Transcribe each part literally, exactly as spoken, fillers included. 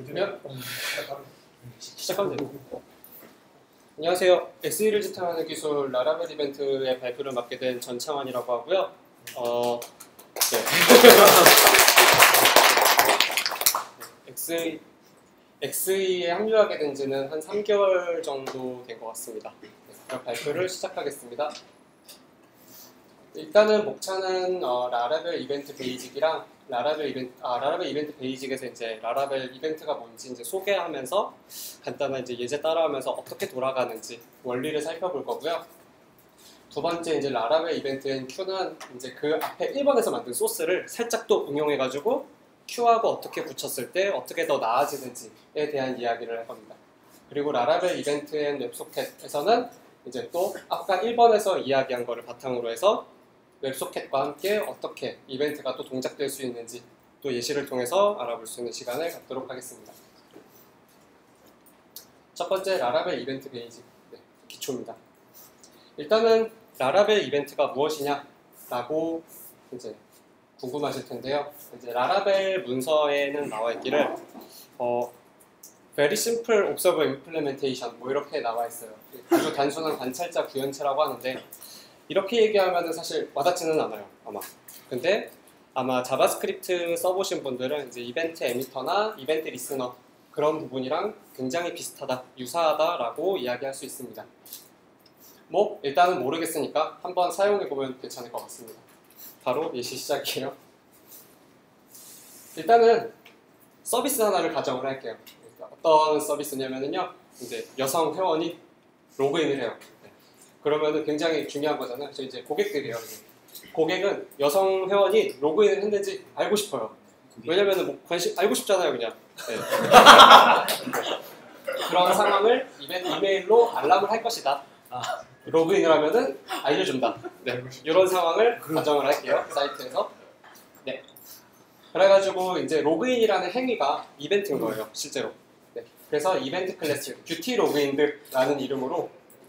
그러면 시작하면 됩니다. 안녕하세요. 엑스이를 지탱하는 기술 라라벨 이벤트의 발표를 맡게 된 전창환이라고 하고요. 어, 네. 엑스이, 엑스이에 합류하게 된 지는 한 삼 개월 정도 된 것 같습니다. 네, 그럼 발표를 시작하겠습니다. 일단은 목차는 어, 라라벨 이벤트 베이직이랑 라라벨 이벤트, 아, 라라벨 이벤트 베이직에서 이제 라라벨 이벤트가 뭔지 이제 소개하면서 간단한 이제 예제 따라하면서 어떻게 돌아가는지 원리를 살펴볼 거고요. 두 번째 이제 라라벨 이벤트인 Q는 이제 그 앞에 일 번에서 만든 소스를 살짝 또 응용해가지고 Q하고 어떻게 붙였을 때 어떻게 더 나아지는지에 대한 이야기를 할 겁니다. 그리고 라라벨 이벤트 앤 웹소켓에서는 이제 또 아까 일 번에서 이야기한 거를 바탕으로 해서 웹소켓과 함께 어떻게 이벤트가 또 동작될 수 있는지 또 예시를 통해서 알아볼 수 있는 시간을 갖도록 하겠습니다. 첫 번째 라라벨 이벤트 베이직, 네, 기초입니다. 일단은 라라벨 이벤트가 무엇이냐 라고 이제 궁금하실 텐데요. 이제 라라벨 문서에는 나와 있기를 어, Very Simple Observer Implementation 뭐 이렇게 나와 있어요. 아주 단순한 관찰자 구현체라고 하는데 이렇게 얘기하면 사실 와닿지는 않아요, 아마. 근데 아마 자바스크립트 써보신 분들은 이제 이벤트 에미터나 이벤트 리스너 그런 부분이랑 굉장히 비슷하다, 유사하다라고 이야기할 수 있습니다. 뭐 일단은 모르겠으니까 한번 사용해보면 괜찮을 것 같습니다. 바로 예시 시작이에요. 일단은 서비스 하나를 가정을 할게요. 어떤 서비스냐면요, 이제 여성 회원이 로그인을 해요. 그러면은 굉장히 중요한 거잖아요. 저 이제 고객들이에요. 고객은 여성 회원이 로그인을 했는지 알고 싶어요. 왜냐면은 뭐 관심 알고 싶잖아요, 그냥. 네. 그런 상황을 이벤트 이메일로 알람을 할 것이다. 로그인을 하면은 알려준다. 네. 이런 상황을 가정을 할게요. 사이트에서. 네. 그래가지고 이제 로그인이라는 행위가 이벤트인 거예요, 실제로. 네. 그래서 이벤트 클래스 뷰티 로그인드라는 이름으로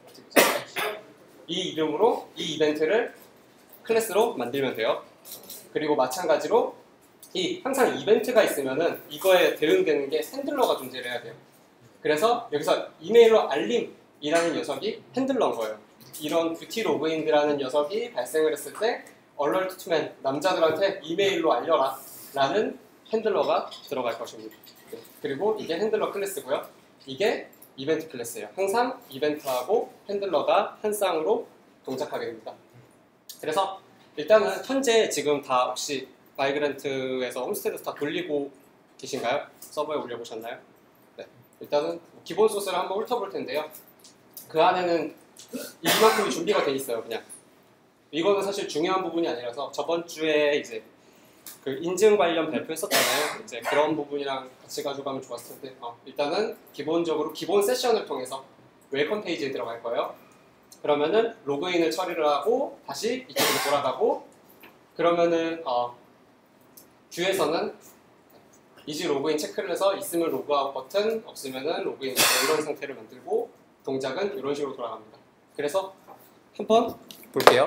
이 이름으로 이 이벤트를 클래스로 만들면 돼요. 그리고 마찬가지로 이 항상 이벤트가 있으면은 이거에 대응되는 게 핸들러가 존재를 해야 돼요. 그래서 여기서 이메일로 알림이라는 녀석이 핸들러인 거예요. 이런 뷰티 로그인이라는 녀석이 발생을 했을 때 alert to men, 남자들한테 이메일로 알려라 라는 핸들러가 들어갈 것입니다. 네. 그리고 이게 핸들러 클래스고요. 이게 이벤트 클래스예요. 항상 이벤트하고 핸들러가 한 쌍으로 동작하게 됩니다. 그래서 일단은 현재 지금 다 혹시 마이그랜트에서 홈스테이드 다 돌리고 계신가요? 서버에 올려보셨나요? 네. 일단은 기본 소스를 한번 훑어볼 텐데요. 그 안에는 이만큼이 준비가 돼 있어요. 그냥 이거는 사실 중요한 부분이 아니라서 저번 주에 이제 그 인증 관련 발표했었잖아요. 이제 그런 부분이랑 같이 가져가면 좋았을 텐데 어, 일단은 기본적으로 기본 세션을 통해서 웰컴 페이지에 들어갈 거예요. 그러면은 로그인을 처리를 하고 다시 이쪽으로 돌아가고 그러면은 어, 뷰에서는 이지 로그인 체크를 해서 있으면 로그아웃 버튼, 없으면은 로그인 이런 상태를 만들고 동작은 이런 식으로 돌아갑니다. 그래서 한번 볼게요.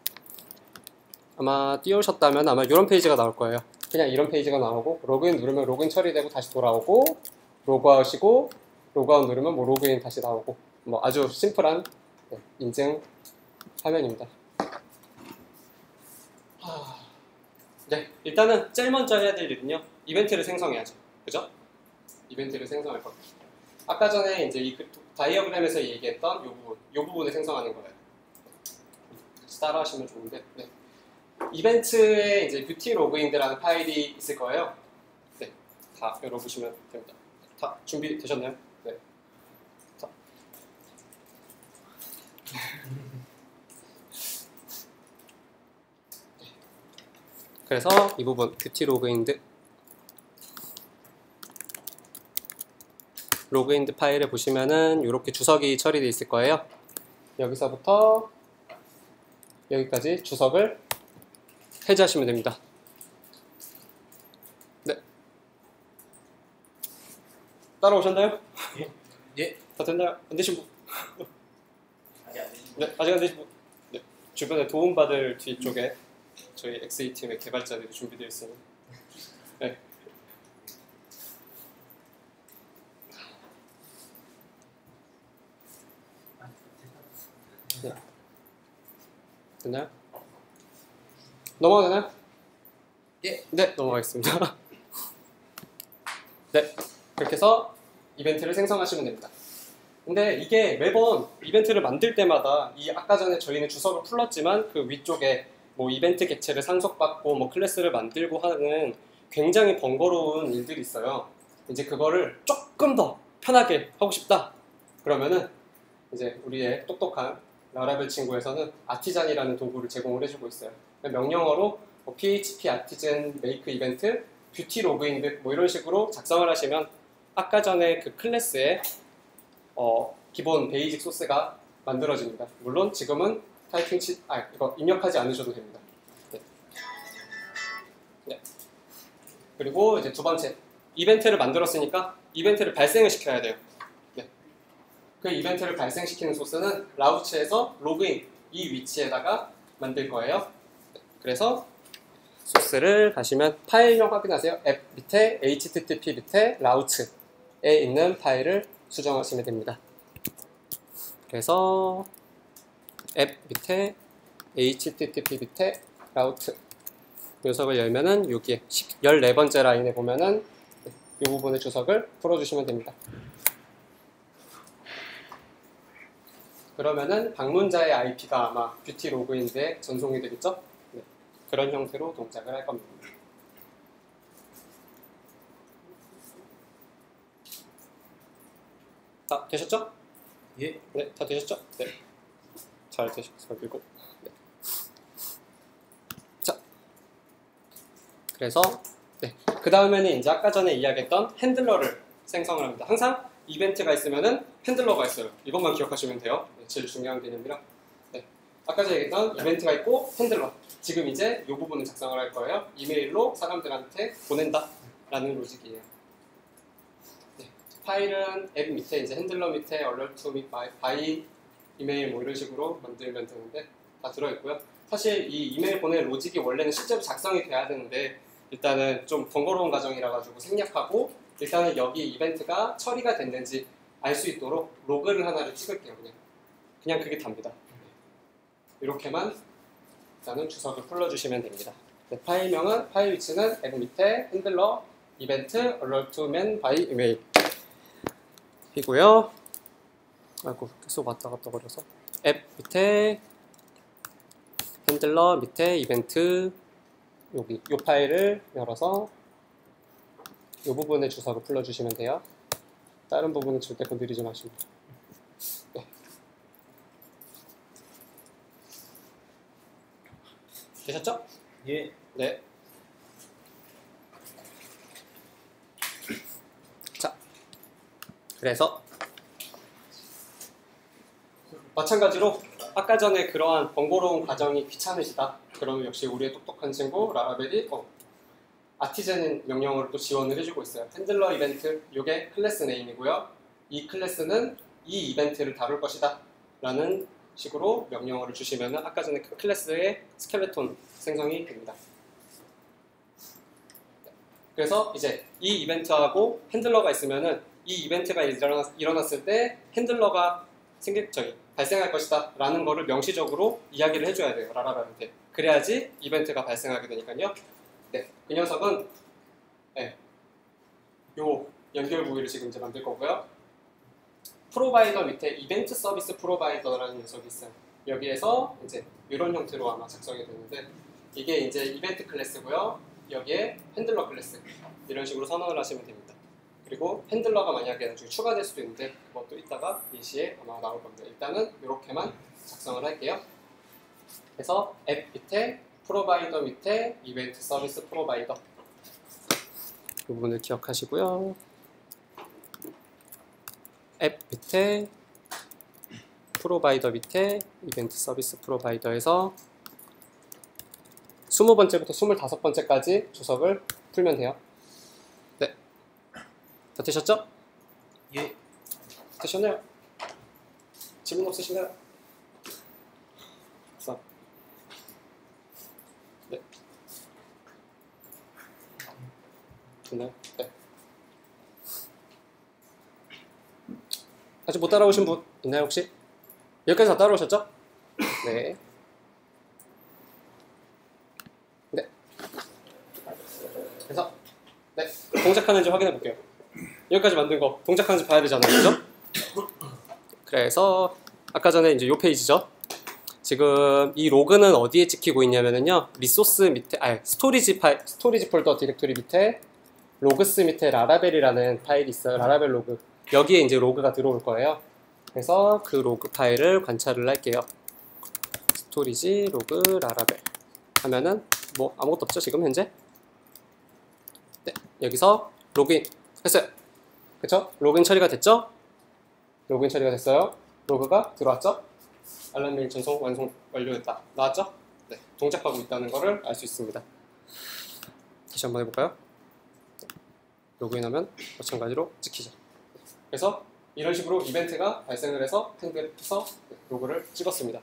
아마 띄우셨다면 아마 이런 페이지가 나올 거예요. 그냥 이런 페이지가 나오고 로그인 누르면 로그인 처리되고 다시 돌아오고 로그아웃이고 로그아웃 누르면 뭐 로그인 다시 나오고 뭐 아주 심플한 네, 인증 화면입니다. 하... 네, 일단은 제일 먼저 해야 될 일은요, 이벤트를 생성해야죠. 그죠? 이벤트를 생성할 겁니다. 아까 전에 이제 이 다이어그램에서 얘기했던 이 부분, 이 부분을 생성하는 거예요. 같이 따라하시면 좋은데. 네. 이벤트에 이제 뷰티 로그인이라는 파일이 있을 거예요. 네, 다 열어보시면 됩니다. 다 준비되셨나요? 네. 자. 그래서 이 부분 뷰티 로그인드 로그인드 파일에 보시면은 이렇게 주석이 처리되어 있을 거예요. 여기서부터 여기까지 주석을 해제하시면 됩니다. 네. 따라오셨나요? 예. 예. 다 됐나요? 안 되신 분? 아직 안 되신 분? 네, 아직 안 되신 분? 네. 주변에 도움받을 뒤쪽에 저희 엑스이 팀의 개발자들이 준비되어 있습니다. 네. 네. 됐나요? 넘어가도 되나요? 예. 네, 넘어가겠습니다. 네, 그렇게 해서 이벤트를 생성하시면 됩니다. 근데 이게 매번 이벤트를 만들 때마다 이 아까 전에 저희는 주석을 풀었지만 그 위쪽에 뭐 이벤트 객체를 상속받고 뭐 클래스를 만들고 하는 굉장히 번거로운 일들이 있어요. 이제 그거를 조금 더 편하게 하고 싶다. 그러면은 이제 우리의 똑똑한 라라벨 친구에서는 아티잔이라는 도구를 제공을 해주고 있어요. 명령어로 뭐 피에이치피 아티즌 메이크 이벤트 뷰티 로그인 뭐 이런 식으로 작성을 하시면 아까 전에 그 클래스에 어, 기본 베이직 소스가 만들어집니다. 물론 지금은 타이핑 치, 아 이거 입력하지 않으셔도 됩니다. 네. 네. 그리고 이제 두 번째 이벤트를 만들었으니까 이벤트를 발생을 시켜야 돼요. 네. 그 이벤트를 발생시키는 소스는 라우츠에서 로그인 이 위치에다가 만들 거예요. 네. 그래서 소스를 가시면 파일명 확인하세요. 앱 밑에 에이치티티피 밑에 라우츠에 있는 파일을 수정하시면 됩니다. 그래서 앱 밑에 에이치티티피 밑에 라우트 녀석을 열면은 여기에 십사 번째 라인에 보면은 이 부분의 주석을 풀어주시면 됩니다. 그러면은 방문자의 아이피가 아마 뷰티 로그인에 전송이 되겠죠? 네. 그런 형태로 동작을 할 겁니다. 다 되셨죠? 예. 네, 다 되셨죠? 네. 잘 되셨어요. 그리고 네. 자, 그래서 네. 그 다음에는 이제 아까 전에 이야기했던 핸들러를 생성을 합니다. 항상 이벤트가 있으면은 핸들러가 있어요. 이것만 기억하시면 돼요. 네, 제일 중요한 개념이라. 네. 아까 전에 얘기했던 이벤트가 있고 핸들러. 지금 이제 이 부분을 작성을 할 거예요. 이메일로 사람들한테 보낸다라는 로직이에요. 네. 파일은 앱 밑에 이제 핸들러 밑에 얼러트 및 바이, 바이 이메일 뭐 이런 식으로 만들면 되는데 다 들어있고요. 사실 이 이메일 보낼 로직이 원래는 실제로 작성이 돼야 되는데 일단은 좀 번거로운 과정이라 가지고 생략하고 일단은 여기 이벤트가 처리가 됐는지 알 수 있도록 로그를 하나를 찍을게요. 그냥 그냥 그게 답니다. 이렇게만 일단은 주석을 풀러주시면 됩니다. 네, 파일명은 파일 위치는 앱 밑에 핸들러 이벤트 alert by 이메일 이고요. 아이고 계속 왔다 갔다 거려서 앱 밑에 핸들러 밑에 이벤트 여기 이 파일을 열어서 이 부분의 주석을 풀러주시면 돼요. 다른 부분은 절대 건드리지 마시고. 네. 되셨죠? 예. 네. 자, 그래서 마찬가지로 아까 전에 그러한 번거로운 과정이 귀찮으시다. 그러면 역시 우리의 똑똑한 친구 라라벨이 어, 아티젠 명령어를 또 지원을 해주고 있어요. 핸들러 이벤트, 이게 클래스 네임이고요. 이 클래스는 이 이벤트를 다룰 것이다 라는 식으로 명령어를 주시면 아까 전에 그 클래스의 스켈레톤 생성이 됩니다. 그래서 이제 이 이벤트하고 핸들러가 있으면은 이 이벤트가 일어났, 일어났을 때 핸들러가 생길, 저기, 발생할 것이다 라는 거를 명시적으로 이야기를 해줘야 돼요. 라라벨한테. 그래야지 이벤트가 발생하게 되니까요. 네, 그 녀석은 네, 요 연결 부위를 지금 이제 만들 거고요. 프로바이더 밑에 이벤트 서비스 프로바이더라는 녀석이 있어요. 여기에서 이제 이런 형태로 아마 작성이 되는데 이게 이제 이벤트 클래스고요. 여기에 핸들러 클래스 이런 식으로 선언을 하시면 됩니다. 그리고 핸들러가 만약에 나중에 추가될 수도 있는데 그것도 이따가 예시에 아마 나올 겁니다. 일단은 이렇게만 작성을 할게요. 그래서 앱 밑에 프로바이더 밑에 이벤트 서비스 프로바이더 이 부분을 기억하시고요. 앱 밑에 프로바이더 밑에 이벤트 서비스 프로바이더에서 이십 번째부터 이십오 번째까지 주석을 풀면 돼요. 네, 다 되셨죠? 예. 되셨나요? 질문 없으신가요? 그래서 네. 됐나요? 네. 아직 못 따라오신 분 있나요 혹시? 여기까지 다 따라오셨죠? 네. 네. 그래서 네 동작하는지 확인해 볼게요. 여기까지 만든 거 동작하는지 봐야 되잖아요, 그죠? 그래서 아까 전에 이제 요 페이지죠. 지금 이 로그는 어디에 찍히고 있냐면요, 리소스 밑에, 아 스토리지 파일, 스토리지 폴더 디렉토리 밑에 로그스 밑에 라라벨이라는 파일이 있어요. 라라벨 로그. 여기에 이제 로그가 들어올 거예요. 그래서 그 로그 파일을 관찰을 할게요. 스토리지 로그 라라벨 하면은 뭐 아무것도 없죠 지금 현재. 네, 여기서 로그인 했어요. 그쵸? 로그인 처리가 됐죠? 로그인 처리가 됐어요. 로그가 들어왔죠? 알람 메일 전송 완성 완료됐다. 나왔죠? 네, 동작하고 있다는 것을 알 수 있습니다. 다시 한번 해볼까요? 로그인하면 마찬가지로 찍히죠. 그래서 이런 식으로 이벤트가 발생을 해서 팬드에서 로그를 찍었습니다.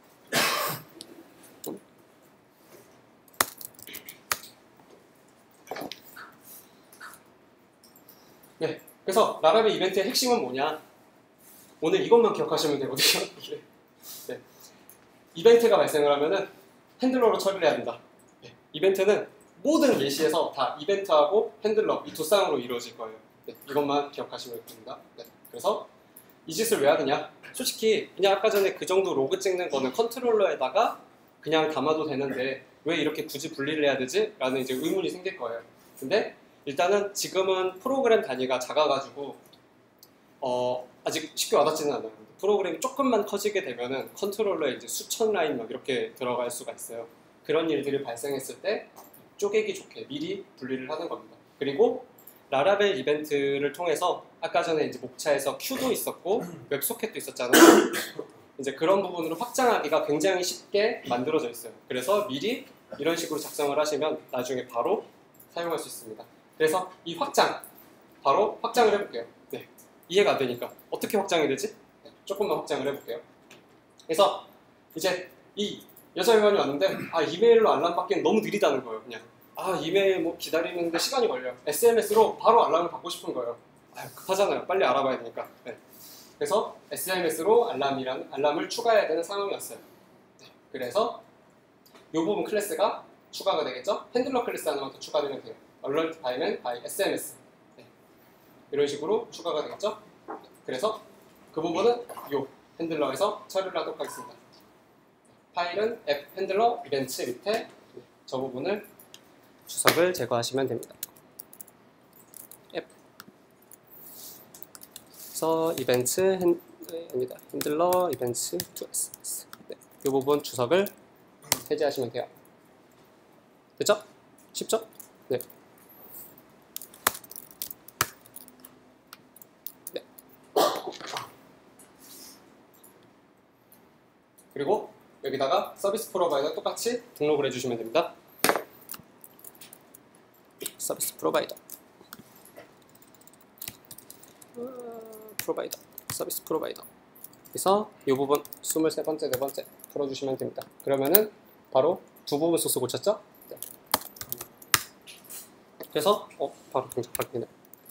네, 그래서 라라벨 이벤트의 핵심은 뭐냐? 오늘 이것만 기억하시면 되거든요. 네. 이벤트가 발생을 하면은 핸들러로 처리를 해야 된다. 네. 이벤트는 모든 예시에서 다 이벤트하고 핸들러 이 두 쌍으로 이루어질 거예요. 네. 이것만 기억하시면 됩니다. 네. 그래서 이 짓을 왜 하느냐? 솔직히 그냥 아까 전에 그 정도 로그 찍는 거는 컨트롤러에다가 그냥 담아도 되는데 왜 이렇게 굳이 분리를 해야 되지? 라는 이제 의문이 생길 거예요. 근데 일단은 지금은 프로그램 단위가 작아가지고 어, 아직 쉽게 와닿지는 않아요. 프로그램이 조금만 커지게 되면은 컨트롤러에 이제 수천 라인 막 이렇게 들어갈 수가 있어요. 그런 일들이 발생했을 때 쪼개기 좋게 미리 분리를 하는 겁니다. 그리고 라라벨 이벤트를 통해서 아까 전에 이제 목차에서 큐도 있었고 웹소켓도 있었잖아요. 이제 그런 부분으로 확장하기가 굉장히 쉽게 만들어져 있어요. 그래서 미리 이런 식으로 작성을 하시면 나중에 바로 사용할 수 있습니다. 그래서 이 확장 바로 확장을 해볼게요. 네. 이해가 안 되니까 어떻게 확장이 되지? 네. 조금만 확장을 해볼게요. 그래서 이제 이 여자 회원이 왔는데 아 이메일로 알람 받기는 너무 느리다는 거예요. 그냥 아 이메일 뭐 기다리는데 시간이 걸려. 에스엠에스로 바로 알람을 받고 싶은 거예요. 아 급하잖아요. 빨리 알아봐야 되니까. 네. 그래서 에스엠에스로 알람이란 알람을 추가해야 되는 상황이었어요. 네. 그래서 이 부분 클래스가 추가가 되겠죠. 핸들러 클래스 하나만 더 추가되면 돼요. alert byman by 에스엠에스. 네. 이런 식으로 추가가 되겠죠. 그래서 그 부분은 이 핸들러에서 처리를 하도록 하겠습니다. 파일은 앱 핸들러 이벤트 밑에 저 부분을 주석을 제거하시면 됩니다. 앱 그래서 이벤트 핸, 네, 아니다. 핸들러 이벤트 to 에스엠에스. 네, 이 부분 주석을 해제하시면 돼요. 됐죠? 쉽죠? 네. 네. 그리고 여기다가 서비스 프로바이더 똑같이 등록을 해주시면 됩니다. 서비스 프로바이더 프로바이더 서비스 프로바이더 그래서 이 부분 스물세 번째 네 번째 풀어주시면 됩니다. 그러면은 바로 두 부분 소스 고쳤죠? 네. 그래서 어 바로 동작 바뀌네.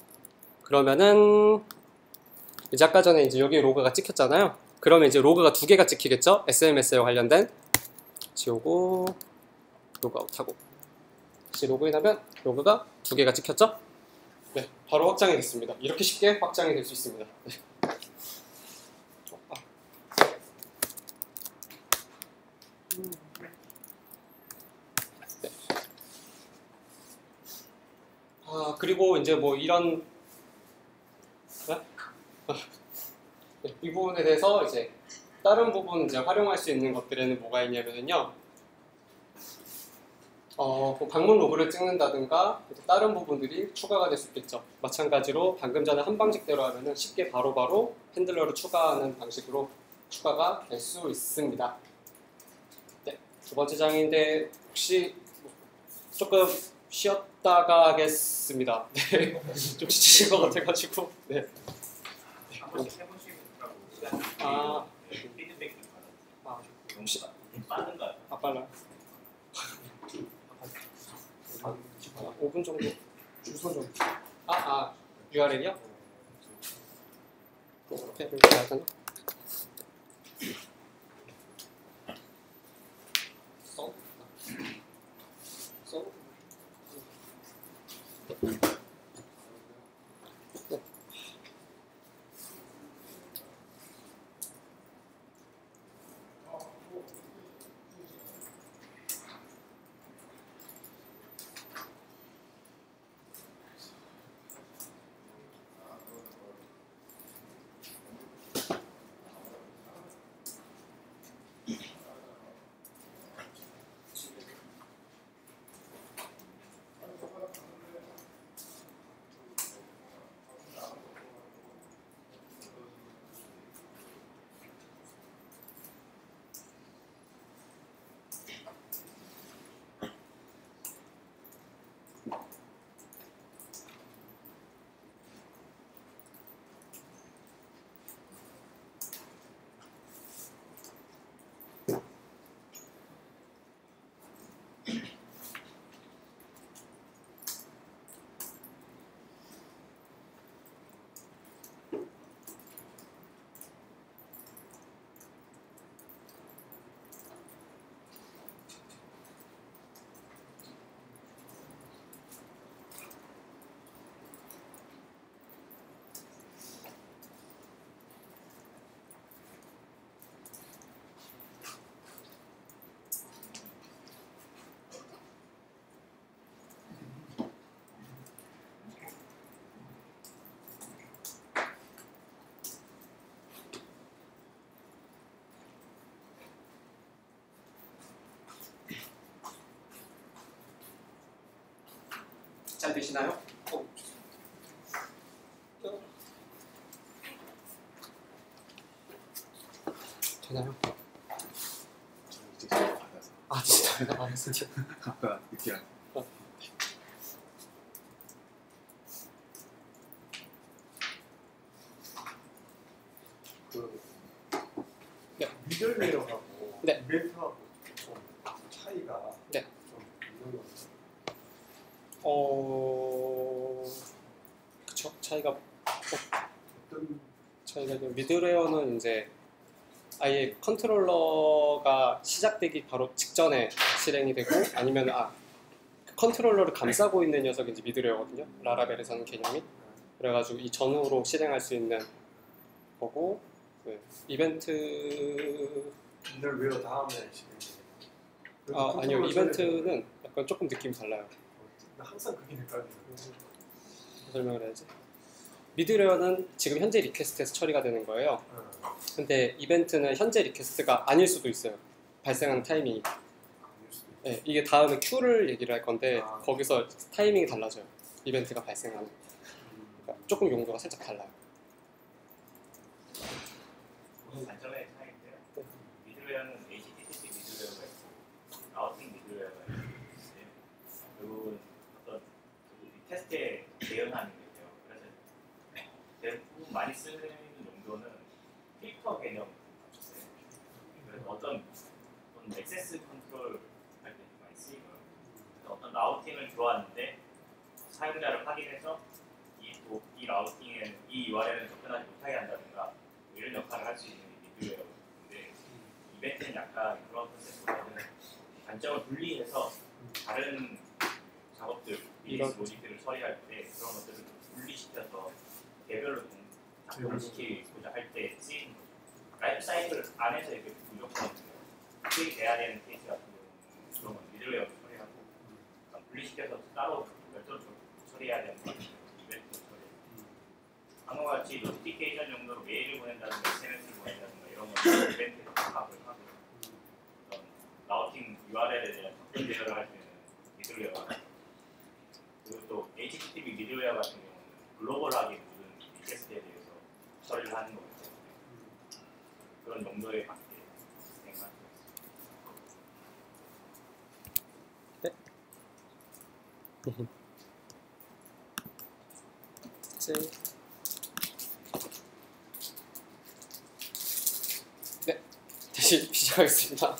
그러면은 이제 아까 전에 이제 여기 로그가 찍혔잖아요. 그러면 이제 로그가 두 개가 찍히겠죠? 에스엠에스에 관련된 지우고 로그아웃하고 다시 로그인하면 로그가 두 개가 찍혔죠? 네, 바로 확장이 됐습니다. 이렇게 쉽게 확장이 될 수 있습니다. 네. 네. 아 그리고 이제 뭐 이런 네? 네, 이 부분에 대해서 이제 다른 부분 이제 활용할 수 있는 것들에는 뭐가 있냐면요. 어, 뭐 방문 로그를 찍는다든가 다른 부분들이 추가가 될 수 있겠죠. 마찬가지로 방금 전에 한 방식대로 하면은 쉽게 바로바로 바로 핸들러를 추가하는 방식으로 추가가 될 수 있습니다. 네, 두 번째 장인데 혹시 조금 쉬었다가 하겠습니다. 네, 좀 지치신 것 같아가지고. 네. 아, 아, 혹시 빠른가요? 아 빨라. 아, 오 분 정도 주소 좀. 아, 아, 유알엘이요? 이렇게 이렇게 하잖아. 잘 되시나요? 어. 되나요? 저는 이제 시험 받아서 아 진짜 아 진짜 아까 늦게 한 어. 그 네. 미들웨어하고 네. 이벤트하고 좀 차이가 네. 좀 있는 것 같아요. 어 그쵸 차이가 어떤 차이가 좀 미드웨어는 이제 아예 컨트롤러가 시작되기 바로 직전에 실행이 되고 아니면 아 컨트롤러를 감싸고 있는 녀석이 이제 미드웨어거든요. 라라벨에서는 개념이 그래가지고 이 전후로 실행할 수 있는 거고 네. 이벤트 미들웨어 다음에 실행돼요. 아 아니요 이벤트는 약간 조금 느낌이 달라요. 항상 그게 헷갈려요. 설명을 해야지. 미드웨어는 지금 현재 리퀘스트에서 처리가 되는 거예요. 어, 근데 이벤트는 현재 리퀘스트가 아닐 수도 있어요. 발생하는 타이밍이. 아닐 수도 있고. 네, 이게 다음에 큐를 얘기를 할 건데 아. 거기서 타이밍이 달라져요. 이벤트가 발생하는. 음, 그러니까 조금 용도가 살짝 달라요. 무슨 관점의 차이인데요. 미드웨어는 에이치티티피 미드웨어가 있고 라우팅 미드웨어가 있고 결국은 어떤 그 테스트에 대응하는 거죠. 그래서 대부분 많이 쓰는 용도는 필터 개념 같았어요. 그래서 어떤 어떤 액세스 컨트롤 할 때 많이 쓰이고요. 그래서 어떤 라우팅을 들어왔는데 사용자를 확인해서 이, 또, 이 라우팅에 이 유알엘을 접근하지 못하게 한다든가 이런 역할을 할 수 있는 게 미드웨어인데 이벤트는 약간 그런 컨셉보다는 관점을 분리해서 다른 작업들, 비즈니스 로직들을 처리할 때 그런 것들을 좀 분리시켜서 개별로 좀 작동을 시키고자 할 때 쓰이는 거죠. 라이프 사이클 안에서 이렇게 무조건 수익이 돼야 되는 케이스 같은 경우는 그런 건 미드웨어로 처리하고 분리시켜서 따로 별도로 처리해야 되는 거 같아요. 이벤트 처리. 방금과 같이 노티피케이션 용도로 메일을 보낸다든가 에스엠에스를 보낸다든가 이런 건 이벤트로 파악을 하고 어떤 라우팅 유알엘에 대한 접근 제어를 할 때는 미드웨어가 그리고 또 에이치티티피 미드웨어 같은 경우는 글로벌하게 모든 리퀘스트에 대해서 처리를 하는 거기 때문에 그런 용도에 맞게 생각합니다. 이제 네, 다시 시작하겠습니다.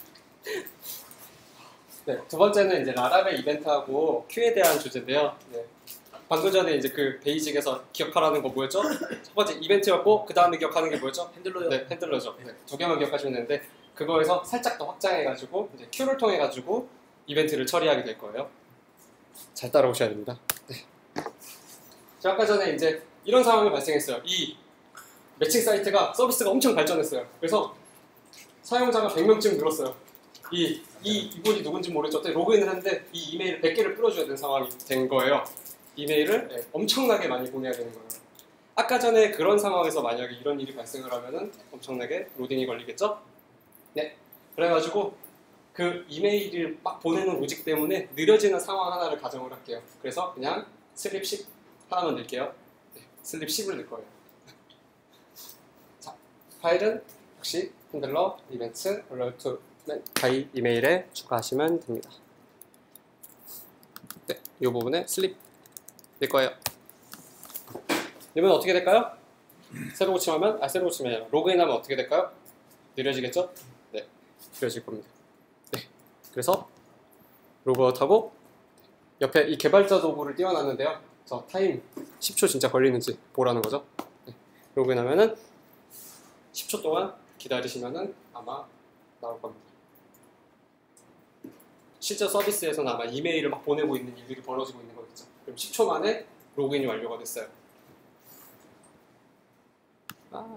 네, 두 번째는 이제 라라벨 이벤트하고 큐에 대한 주제인데요. 네. 방금 전에 이제 그 베이직에서 기억하라는 거 뭐였죠? 첫 번째 이벤트였고 그 다음에 기억하는 게 뭐였죠? 핸들러요. 네, 핸들러죠. 네, 두 개만 기억하시면 되는데 그거에서 살짝 더 확장해가지고 이제 큐를 통해 가지고 이벤트를 처리하게 될 거예요. 잘 따라오셔야 됩니다. 네. 자, 아까 전에 이제 이런 상황이 발생했어요. 이 매칭 사이트가 서비스가 엄청 발전했어요. 그래서 사용자가 백 명쯤 늘었어요. 이, 이, 이분이 누군지 모르겠죠. 로그인을 하는데 이 이메일을 백 개를 뿌려줘야 되는 상황이 된 거예요. 이메일을 네, 엄청나게 많이 보내야 되는 거예요. 아까 전에 그런 상황에서 만약에 이런 일이 발생을 하면은 엄청나게 로딩이 걸리겠죠? 네. 그래가지고 그 이메일을 막 보내는 로직 때문에 느려지는 상황 하나를 가정을 할게요. 그래서 그냥 슬립 십 하나만 넣을게요. 네, 슬립 십을 넣을 거예요. 자, 파일은 역시 핸들러, 이벤트, alert 바이 이메일에 추가하시면 됩니다. 네, 이 부분에 슬립 될 거예요. 이러면 어떻게 될까요? 새로 고침하면, 아, 새로 고침이 아니라 로그인하면 어떻게 될까요? 느려지겠죠? 네, 느려질 겁니다. 네, 그래서 로그아웃하고 옆에 이 개발자 도구를 띄워놨는데요. 저 타임 십 초 진짜 걸리는지 보라는 거죠. 네, 로그인하면은 십 초 동안 기다리시면은 아마 나올 겁니다. 실제 서비스에서는 아마 이메일을 막 보내고 있는 일들이 벌어지고 있는 거겠죠. 그럼 십 초 만에 로그인이 완료가 됐어요. 아.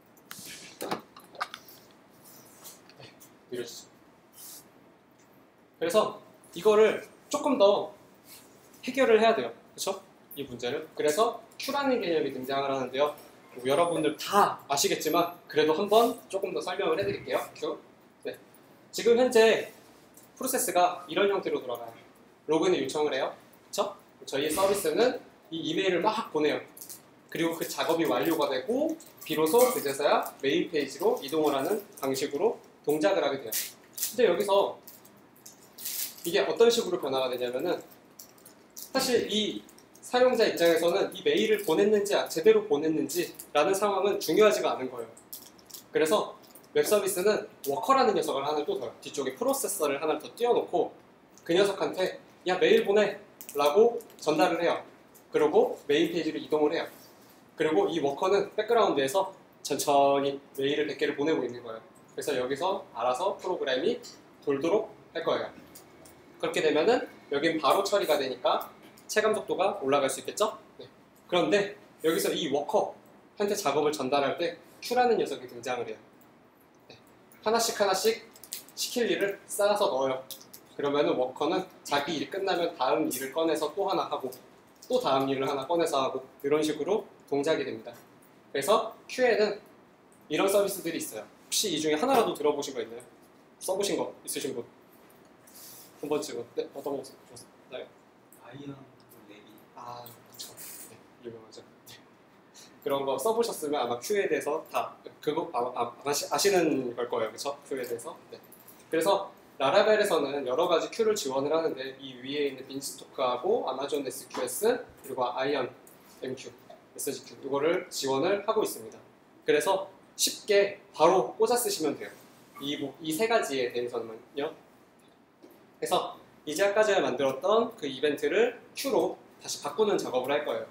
네, 느려지죠. 그래서 이거를 조금 더 해결을 해야 돼요. 그렇죠? 이 문제를. 그래서 큐라는 개념이 등장을 하는데요. 뭐 여러분들 다 아시겠지만 그래도 한번 조금 더 설명을 해드릴게요. 큐. 네. 지금 현재 프로세스가 이런 형태로 돌아가요. 로그인을 요청을 해요. 그렇죠? 저희 서비스는 이 이메일을 막 보내요. 그리고 그 작업이 완료가 되고 비로소 그제서야 메인 페이지로 이동을 하는 방식으로 동작을 하게 돼요. 근데 여기서 이게 어떤 식으로 변화가 되냐면은 사실 이 사용자 입장에서는 이 메일을 보냈는지 제대로 보냈는지 라는 상황은 중요하지가 않은 거예요. 그래서 웹 서비스는 워커라는 녀석을 하나 또 더요. 뒤쪽에 프로세서를 하나 더 띄워놓고 그 녀석한테 야 메일 보내 라고 전달을 해요. 그리고 메인 페이지로 이동을 해요. 그리고 이 워커는 백그라운드에서 천천히 메일을 백 개를 보내고 있는 거예요. 그래서 여기서 알아서 프로그램이 돌도록 할 거예요. 그렇게 되면은 여긴 바로 처리가 되니까 체감 속도가 올라갈 수 있겠죠? 네. 그런데 여기서 이 워커한테 작업을 전달할 때 큐라는 녀석이 등장을 해요. 네. 하나씩 하나씩 시킬 일을 쌓아서 넣어요. 그러면은 워커는 자기 일이 끝나면 다음 일을 꺼내서 또 하나 하고 또 다음 일을 하나 꺼내서 하고 이런 식으로 동작이 됩니다. 그래서 큐에는 이런 서비스들이 있어요. 혹시 이 중에 하나라도 들어보신 거 있나요? 써보신 거 있으신 분? 한 번쯤은? 네, 어떤 거 쓰셨나요? 아이언 레비. 아, 그쵸. 네, 유명하죠. 그런 거 써보셨으면 아마 큐에 대해서 다 그거 아마 아시는 걸 거예요, 그렇죠? 큐에 대해서. 네. 그래서 라라벨에서는 여러 가지 큐를 지원을 하는데 이 위에 있는 빈스토크하고 아마존 에스큐에스 그리고 아이언 엠큐, 에스지큐 이거를 지원을 하고 있습니다. 그래서 쉽게 바로 꽂아 쓰시면 돼요. 이 이 세 가지에 대해서는요. 그래서 이제 아까 전에 만들었던 그 이벤트를 큐로 다시 바꾸는 작업을 할 거예요.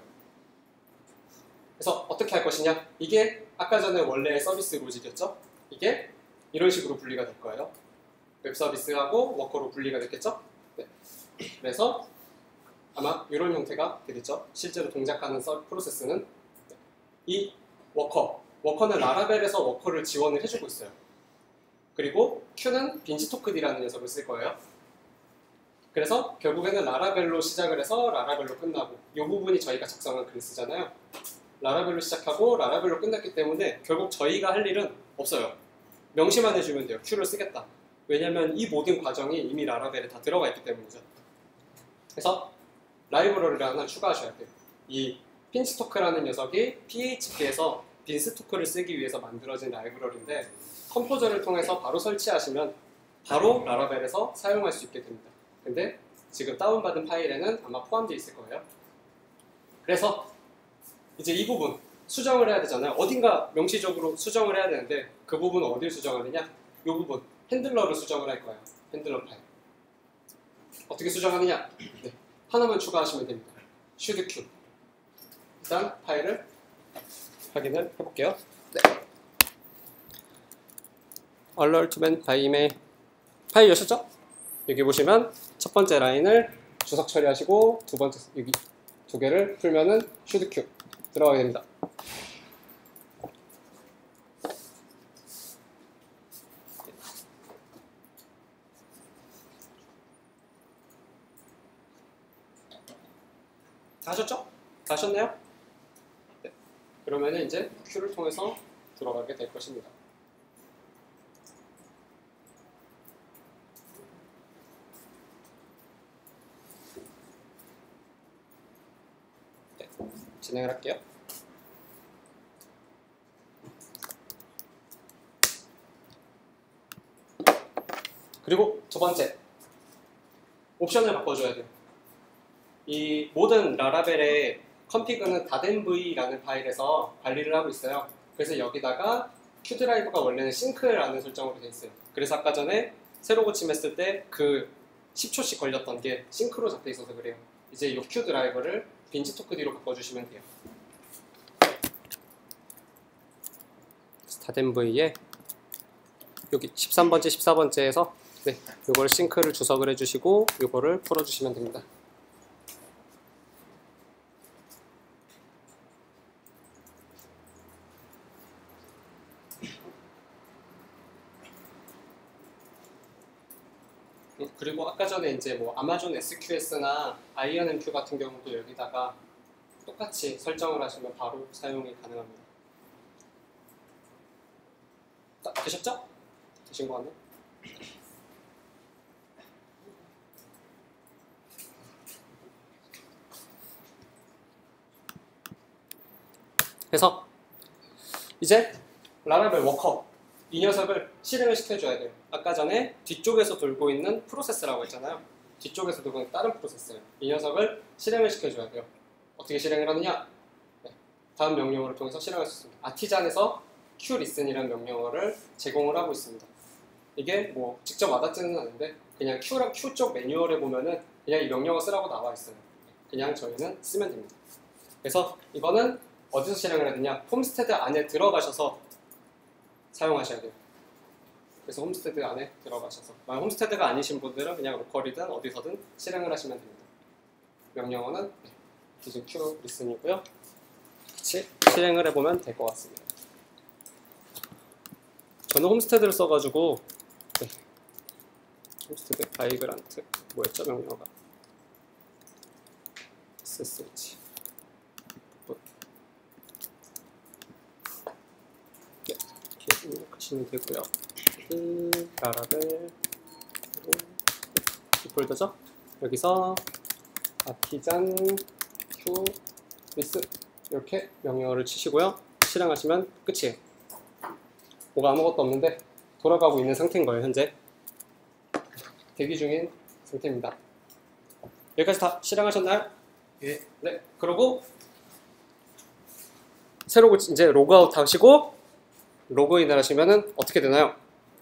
그래서 어떻게 할 것이냐? 이게 아까 전에 원래의 서비스 로직이었죠? 이게 이런 식으로 분리가 될 거예요. 웹 서비스하고 워커로 분리가 됐겠죠? 네. 그래서 아마 이런 형태가 되겠죠? 실제로 동작하는 서 프로세스는 이 워커, 워커는 라라벨에서 워커를 지원을 해주고 있어요. 그리고 큐는 빈스토크디라는 녀석을 쓸 거예요. 그래서 결국에는 라라벨로 시작을 해서 라라벨로 끝나고 이 부분이 저희가 작성한 클래스잖아요. 라라벨로 시작하고 라라벨로 끝났기 때문에 결국 저희가 할 일은 없어요. 명시만 해주면 돼요. 큐를 쓰겠다. 왜냐면 이 모든 과정이 이미 라라벨에 다 들어가 있기 때문이죠. 그래서 라이브러리를 하나 추가하셔야 돼요. 이 빈스토크라는 녀석이 피에이치피에서 빈스토크를 쓰기 위해서 만들어진 라이브러리인데 컴포저를 통해서 바로 설치하시면 바로 라라벨에서 사용할 수 있게 됩니다. 근데 지금 다운받은 파일에는 아마 포함되어 있을 거예요. 그래서 이제 이 부분 수정을 해야 되잖아요. 어딘가 명시적으로 수정을 해야 되는데 그 부분은 어딜 수정하느냐? 이 부분 핸들러를 수정을 할 거예요. 핸들러 파일. 어떻게 수정하느냐? 네. 하나만 추가하시면 됩니다. should q. 일단 파일을 확인을 해볼게요. 네. alertment by email 파일 여셨죠? 여기 보시면 첫 번째 라인을 주석 처리하시고 두 번째 여기 두 개를 풀면은 should q 들어가게 됩니다. 다 하셨죠? 다 하셨나요? 네. 그러면은 이제 Q를 통해서 들어가게 될 것입니다. 네. 진행을 할게요. 그리고 두 번째, 옵션을 바꿔줘야 돼요. 이 모든 라라벨의 컨피그는 .env라는 파일에서 관리를 하고 있어요. 그래서 여기다가 Q드라이브가 원래는 싱크라는 설정으로 되어 있어요. 그래서 아까 전에 새로 고침했을 때 그 십 초씩 걸렸던 게 싱크로 잡혀 있어서 그래요. 이제 이 Q드라이브를 빈지토크디로 바꿔주시면 돼요. .env에 여기 십삼 번째, 십사 번째에서 네, 이걸 싱크를 주석을 해주시고 이거를 풀어주시면 됩니다. 그리고 아까 전에 이제 뭐 아마존 에스큐에스나 아이언엠큐 같은 경우도 여기다가 똑같이 설정을 하시면 바로 사용이 가능합니다. 다 되셨죠? 되신 거 같네요. 그래서 이제 라라벨 워커 이 녀석을 실행을 시켜줘야 돼요. 아까 전에 뒤쪽에서 돌고 있는 프로세스라고 했잖아요. 뒤쪽에서 돌고 있는 다른 프로세스예요. 이 녀석을 실행을 시켜줘야 돼요. 어떻게 실행을 하느냐? 네, 다음 명령어를 통해서 실행할 수 있습니다. 아티잔에서 qlisten이라는 명령어를 제공을 하고 있습니다. 이게 뭐 직접 와닿지는 않은데 그냥 Q랑 Q 쪽 매뉴얼에 보면은 그냥 이 명령어 쓰라고 나와 있어요. 그냥 저희는 쓰면 됩니다. 그래서 이거는 어디서 실행을 해야 되냐? 홈스테드 안에 들어가셔서 사용하셔야 돼요. 그래서 홈스테드 안에 들어가셔서 만약 홈스테드가 아니신 분들은 그냥 로컬이든 어디서든 실행을 하시면 됩니다. 명령어는 기존 Q 리슨이고요. 같이 실행을 해보면 될 것 같습니다. 저는 홈스테드를 써가지고 네. 홈스테드 바이그란트 뭐였죠 명령어가 에스에스에이치 네, 이렇게 입력하시면 되고요. 라라벨 이 폴더죠? 여기서 아티잔 q 리스 이렇게 명령어를 치시고요. 실행하시면 끝이에요. 뭐가 아무것도 없는데 돌아가고 있는 상태인 거예요. 현재 대기 중인 상태입니다. 여기까지 다 실행하셨나요? 예. 네. 그리고 새로 이제 로그아웃 하시고 로그인을 하시면은 어떻게 되나요?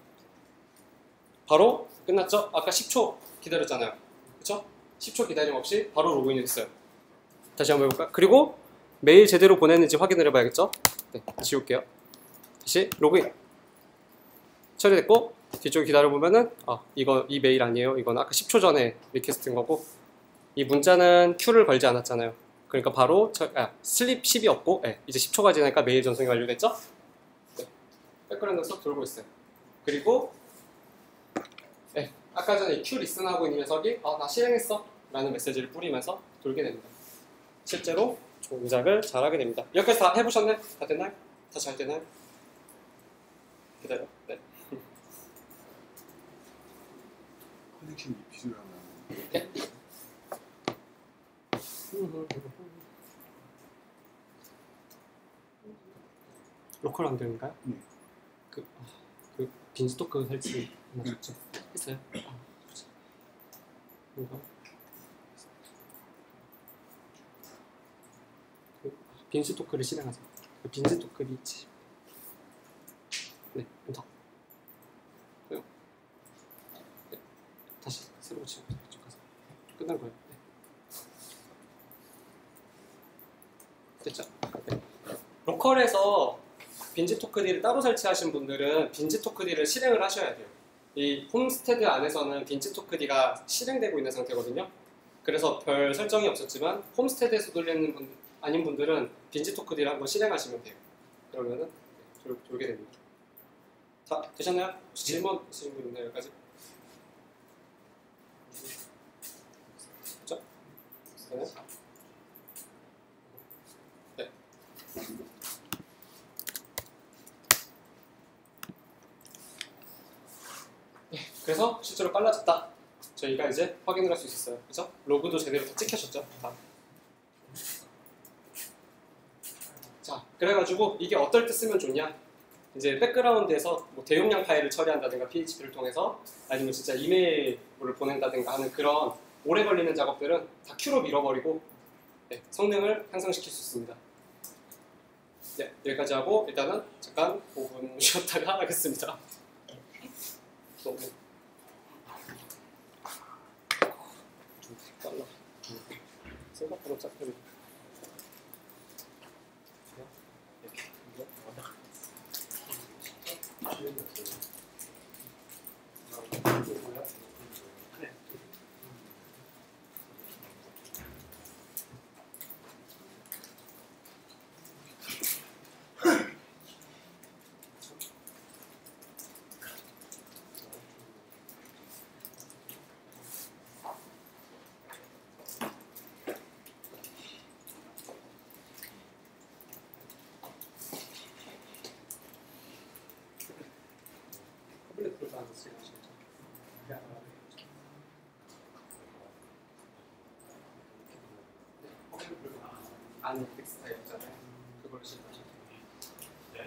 바로 끝났죠? 아까 십 초 기다렸잖아요. 그쵸? 십 초 기다림 없이 바로 로그인이 됐어요. 다시 한번 해볼까요? 그리고 메일 제대로 보냈는지 확인을 해봐야겠죠? 네, 지울게요. 다시 로그인 처리됐고 뒤쪽에 기다려보면은 아 이거 이 메일 아니에요. 이건 아까 십 초 전에 리퀘스트인 거고 이 문자는 Q를 걸지 않았잖아요. 그러니까 바로 저, 아, 슬립 십이 없고 네, 이제 십 초가 지나니까 메일 전송이 완료됐죠? 네, 백그라운드에서 돌고 있어요. 그리고 네, 아까 전에 Q 리슨하고 있는 녀석이 아, 나 실행했어 라는 메시지를 뿌리면서 돌게 됩니다. 실제로 동작을 잘하게 됩니다. 여기까지 다 해보셨나요? 다 됐나요? 다 잘 되나요? 기다려. 네. 커넥션이 필요하면 네. 로컬 환경인가요? 네. 그, 아, 그 빈스토크 설치 하셨죠? 했어요? 아, 그렇지. 이거 그 빈스토크를 실행하세요. 그 빈스토크 리치. 네, 엔터. 네. 네. 다시 새로 고치고 이쪽 가서 끝난 거예요. 네. 됐죠? 네. 로컬에서 빈지토크디를 따로 설치하신 분들은 빈지토크디를 실행을 하셔야 돼요. 이 홈스테드 안에서는 빈지토크디가 실행되고 있는 상태거든요. 그래서 별 설정이 없었지만 홈스테드에서 돌리는 분 아닌 분들은 빈지토크딜 한번 실행하시면 돼요. 그러면은 네, 졸게 됩니다. 다 되셨나요? 혹시 질문 있으신 분 있나요? 여기까지? 그렇죠? 네. 네. 그래서 실제로 빨라졌다. 저희가 이제 확인을 할 수 있었어요. 그죠? 로그도 제대로 다 찍혀졌죠? 다. 자, 그래가지고 이게 어떨 때 쓰면 좋냐? 이제 백그라운드에서 뭐 대용량 파일을 처리한다든가 피에이치피를 통해서 아니면 진짜 이메일을 보낸다든가 하는 그런 오래 걸리는 작업들은 다 큐로 밀어버리고 네, 성능을 향상시킬 수 있습니다. 네, 여기까지 하고 일단은 잠깐 오 분 쉬었다가 하겠습니다. 너무 빨라. 생각보다 짧게. 안에 텍스트가 있잖아요. 그걸 실행하시면 돼요.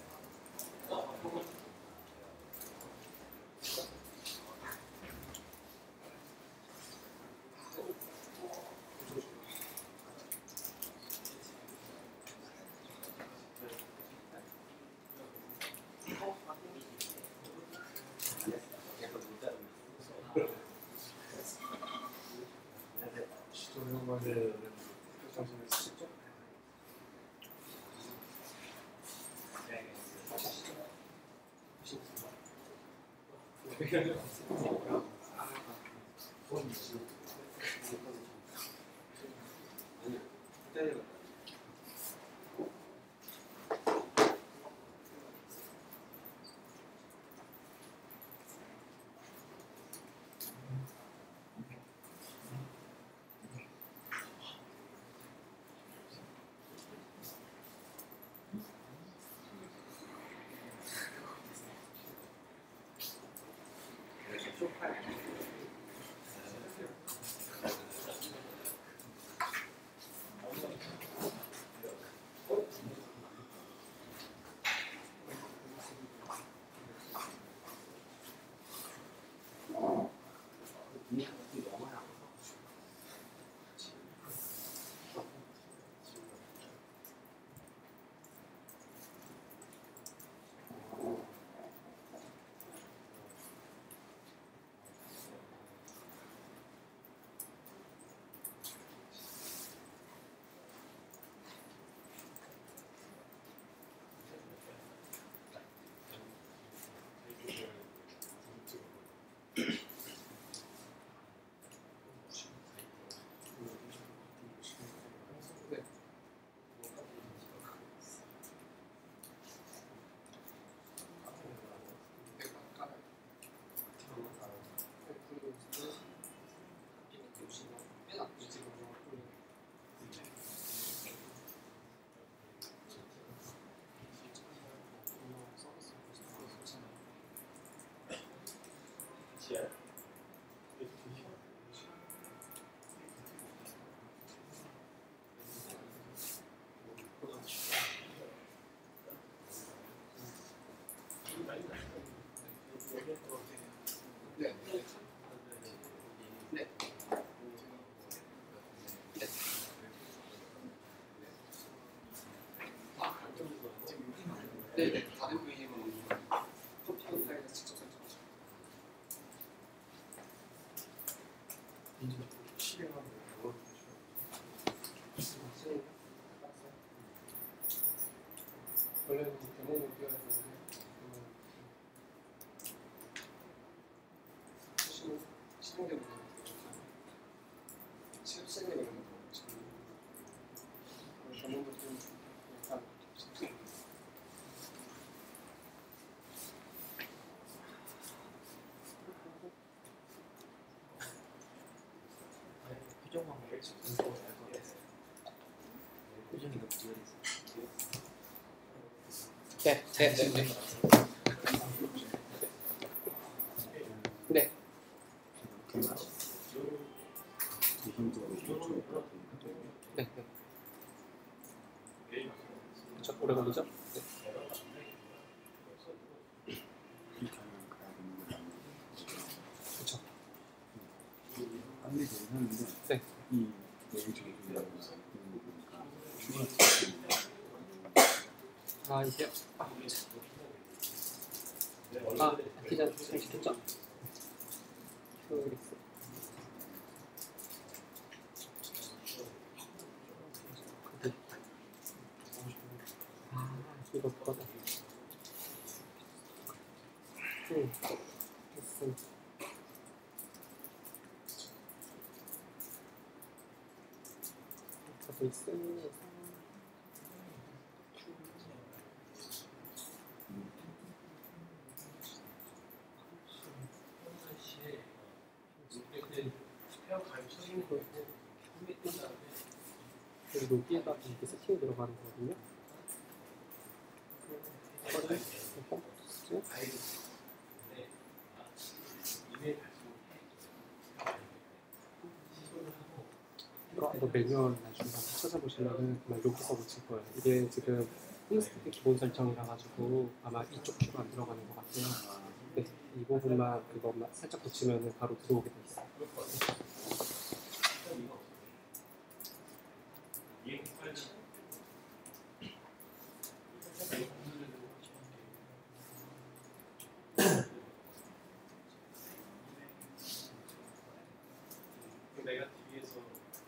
네네, 다른 브이엠은 컴퓨터 파일에서 직접 설정하죠. 실행하는 거 원래는 데모는 뛰어야 되는데 실행 실행되는 거 네, 네, 네, 네. 네. 네, 네. 그렇죠. 오래 걸리죠? 네. 그렇죠. 빨리 되긴 하는데 네. 이 내용 정리라고 보니까 휴가 아 이게 아, 아 아티전 시켰죠? 휴리스. 아 이거 그거다. 응. 됐음. 가고 있습니다. 그리고 여기에다 이렇게 세팅이 들어가는 거거든요. 이거를 펌프스 이거 이거 매뉴얼 나중에 한번 찾아보시면은 그냥 여기서 붙일 거예요. 이게 지금 홈스테이 기본 설정이라 가지고 아마 이쪽 큐가 안 들어가는 것 같아요. 네, 이 부분만 그것만 살짝 붙이면은 바로 들어오게 돼 있어요. 내가 뒤에서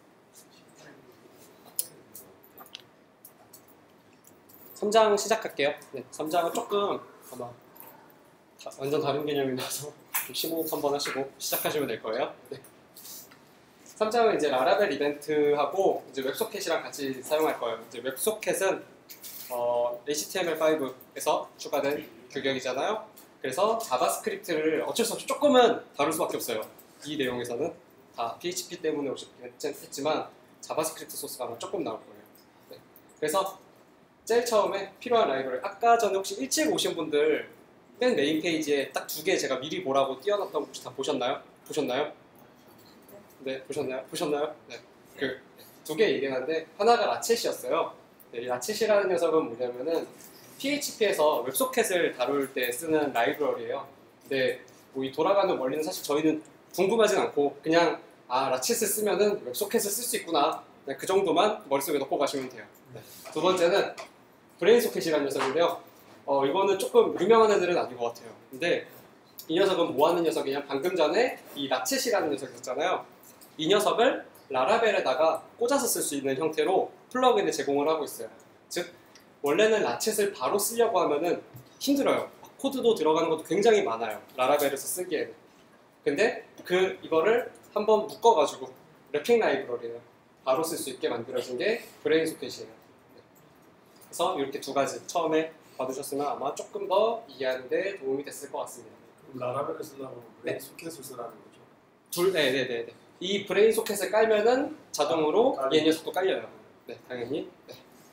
삼 장 시작할게요. 네, 삼 장은 조금 아마 다, 완전 다른 개념이라서 심호흡 한번 하시고 시작하시면 될 거예요. 네. 삼 장은 이제 라라벨 이벤트하고 이제 웹소켓이랑 같이 사용할 거예요. 이제 웹소켓은 어, 에이치티엠엘 파이브에서 추가된 규격이잖아요. 그래서 자바스크립트를 어쩔 수 없이 조금은 다룰 수밖에 없어요. 이 내용에서는 다 피에이치피 때문에 했지만 자바스크립트 소스가 아마 조금 나올 거예요. 네. 그래서 제일 처음에 필요한 라이브러리, 아까 전에 혹시 일찍 오신 분들 맨 메인 페이지에 딱 두 개 제가 미리 보라고 띄워놨던 거 혹시 다 보셨나요? 보셨나요? 네, 보셨나요? 보셨나요? 네, 그 두 개 얘기하는데 하나가 라쳇이었어요. 네, 이 라쳇이라는 녀석은 뭐냐면은 피에이치피에서 웹소켓을 다룰 때 쓰는 라이브러리예요. 근데 뭐 이 돌아가는 원리는 사실 저희는 궁금하진 않고 그냥 아 라쳇을 쓰면은 웹소켓을 쓸 수 있구나. 네, 그 정도만 머릿속에 넣고 가시면 돼요. 네. 두 번째는 브레인소켓이라는 녀석인데요. 어, 이거는 조금 유명한 애들은 아닌 것 같아요. 근데 이 녀석은 뭐 하는 녀석이냐? 방금 전에 이 라쳇이라는 녀석 있었잖아요. 이 녀석을 라라벨에다가 꽂아서 쓸 수 있는 형태로 플러그인을 제공을 하고 있어요. 즉 원래는 라쳇을 바로 쓰려고 하면은 힘들어요. 코드도 들어가는 것도 굉장히 많아요. 라라벨에서 쓰기에는. 근데 그 이거를 한번 묶어가지고 래핑 라이브러리를 바로 쓸 수 있게 만들어진 게 브레인소켓이에요. 그래서 이렇게 두 가지 처음에 받으셨으면 아마 조금 더 이해하는 데 도움이 됐을 것 같습니다. 라라벨을 쓰려고 네. 브레인 소켓을 쓰라는 거죠. 둘, 네네네. 이 브레인 소켓을 깔면은 자동으로 아, 얘 녀석도 깔려요. 네, 당연히. 네.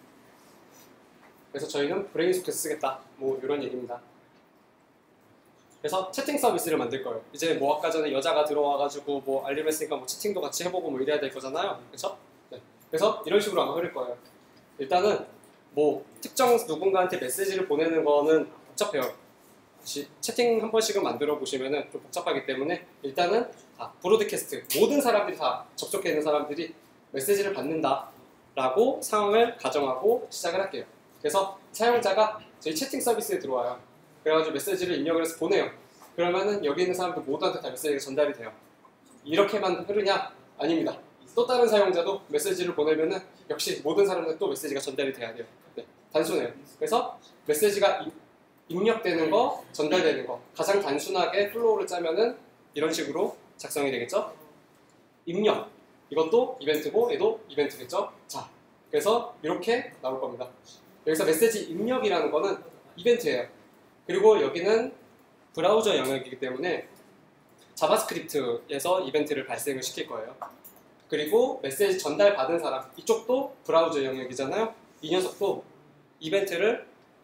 그래서 저희는 브레인 소켓 쓰겠다. 뭐 이런 얘기입니다. 그래서 채팅 서비스를 만들 거예요. 이제 뭐 아까 전에 여자가 들어와가지고 뭐 알림했으니까 뭐 채팅도 같이 해보고 뭐 이래야 될 거잖아요. 그렇죠? 네. 그래서 이런 식으로 아마 흐를 거예요. 일단은 뭐 특정 누군가한테 메시지를 보내는 거는 복잡해요. 혹시 채팅 한 번씩은 만들어 보시면은 좀 복잡하기 때문에 일단은 다 브로드캐스트 모든 사람들이 다 접속해 있는 사람들이 메시지를 받는다라고 상황을 가정하고 시작을 할게요. 그래서 사용자가 저희 채팅 서비스에 들어와요. 그래가지고 메시지를 입력을 해서 보내요. 그러면은 여기 있는 사람들 모두한테 다 메시지가 전달이 돼요. 이렇게만 흐르냐? 아닙니다. 또 다른 사용자도 메시지를 보내면은 역시 모든 사람들 또 메시지가 전달이 돼야 돼요. 네, 단순해요. 그래서 메시지가 입력되는 거, 전달되는 거 가장 단순하게 플로우를 짜면은 이런 식으로 작성이 되겠죠? 입력 이것도 이벤트고 얘도 이벤트겠죠? 자, 그래서 이렇게 나올 겁니다. 여기서 메시지 입력이라는 거는 이벤트예요. 그리고 여기는 브라우저 영역이기 때문에 자바스크립트에서 이벤트를 발생을 시킬 거예요. 그리고 메시지 전달 받은 사람 이쪽도 브라우저 영역이잖아요. 이 녀석도 이벤트를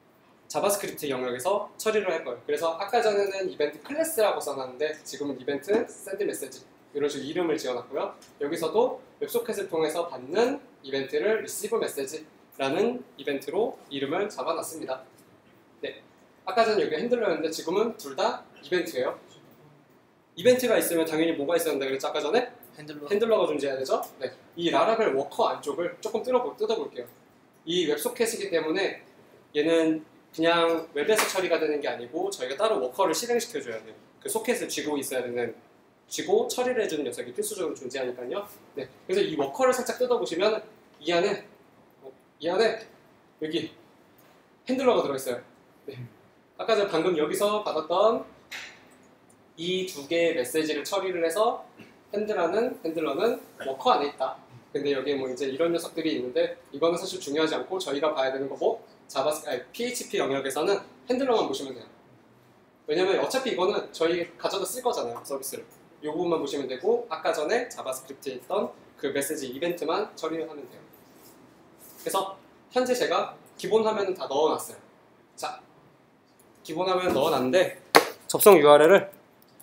자바스크립트 영역에서 처리를 할 거예요. 그래서 아까 전에는 이벤트 클래스라고 써놨는데 지금은 이벤트 샌드 메시지 이런 식으로 이름을 지어놨고요. 여기서도 웹소켓을 통해서 받는 이벤트를 리시브 메시지라는 이벤트로 이름을 잡아놨습니다. 네, 아까 전에 여기 핸들러였는데 지금은 둘 다 이벤트예요. 이벤트가 있으면 당연히 뭐가 있었는데 그랬죠? 아까 전에? 핸들러. 핸들러가 존재해야 되죠? 네. 이 라라벨 워커 안쪽을 조금 뜯어볼, 뜯어볼게요. 이 웹소켓이기 때문에 얘는 그냥 웹에서 처리가 되는 게 아니고 저희가 따로 워커를 실행시켜줘야 돼요. 그 소켓을 쥐고 있어야 되는, 쥐고 처리를 해주는 녀석이 필수적으로 존재하니까요. 네. 그래서 이 워커를 살짝 뜯어보시면 이 안에, 어, 이 안에 여기 핸들러가 들어있어요. 네. 아까 전 방금 여기서 받았던 이 두 개의 메시지를 처리를 해서 핸들러는, 핸들러는 워커 안에 있다. 근데 여기에 뭐 이제 이런 녀석들이 있는데 이거는 사실 중요하지 않고 저희가 봐야 되는 거고 자바스, 아니, 피에이치피 영역에서는 핸들러만 보시면 돼요. 왜냐면 어차피 이거는 저희 가져다 쓸 거잖아요, 서비스를. 이 부분만 보시면 되고 아까 전에 자바스크립트에 있던 그 메시지 이벤트만 처리하면 돼요. 그래서 현재 제가 기본 화면은 다 넣어놨어요. 자, 기본 화면 넣어놨는데 접속 유알엘을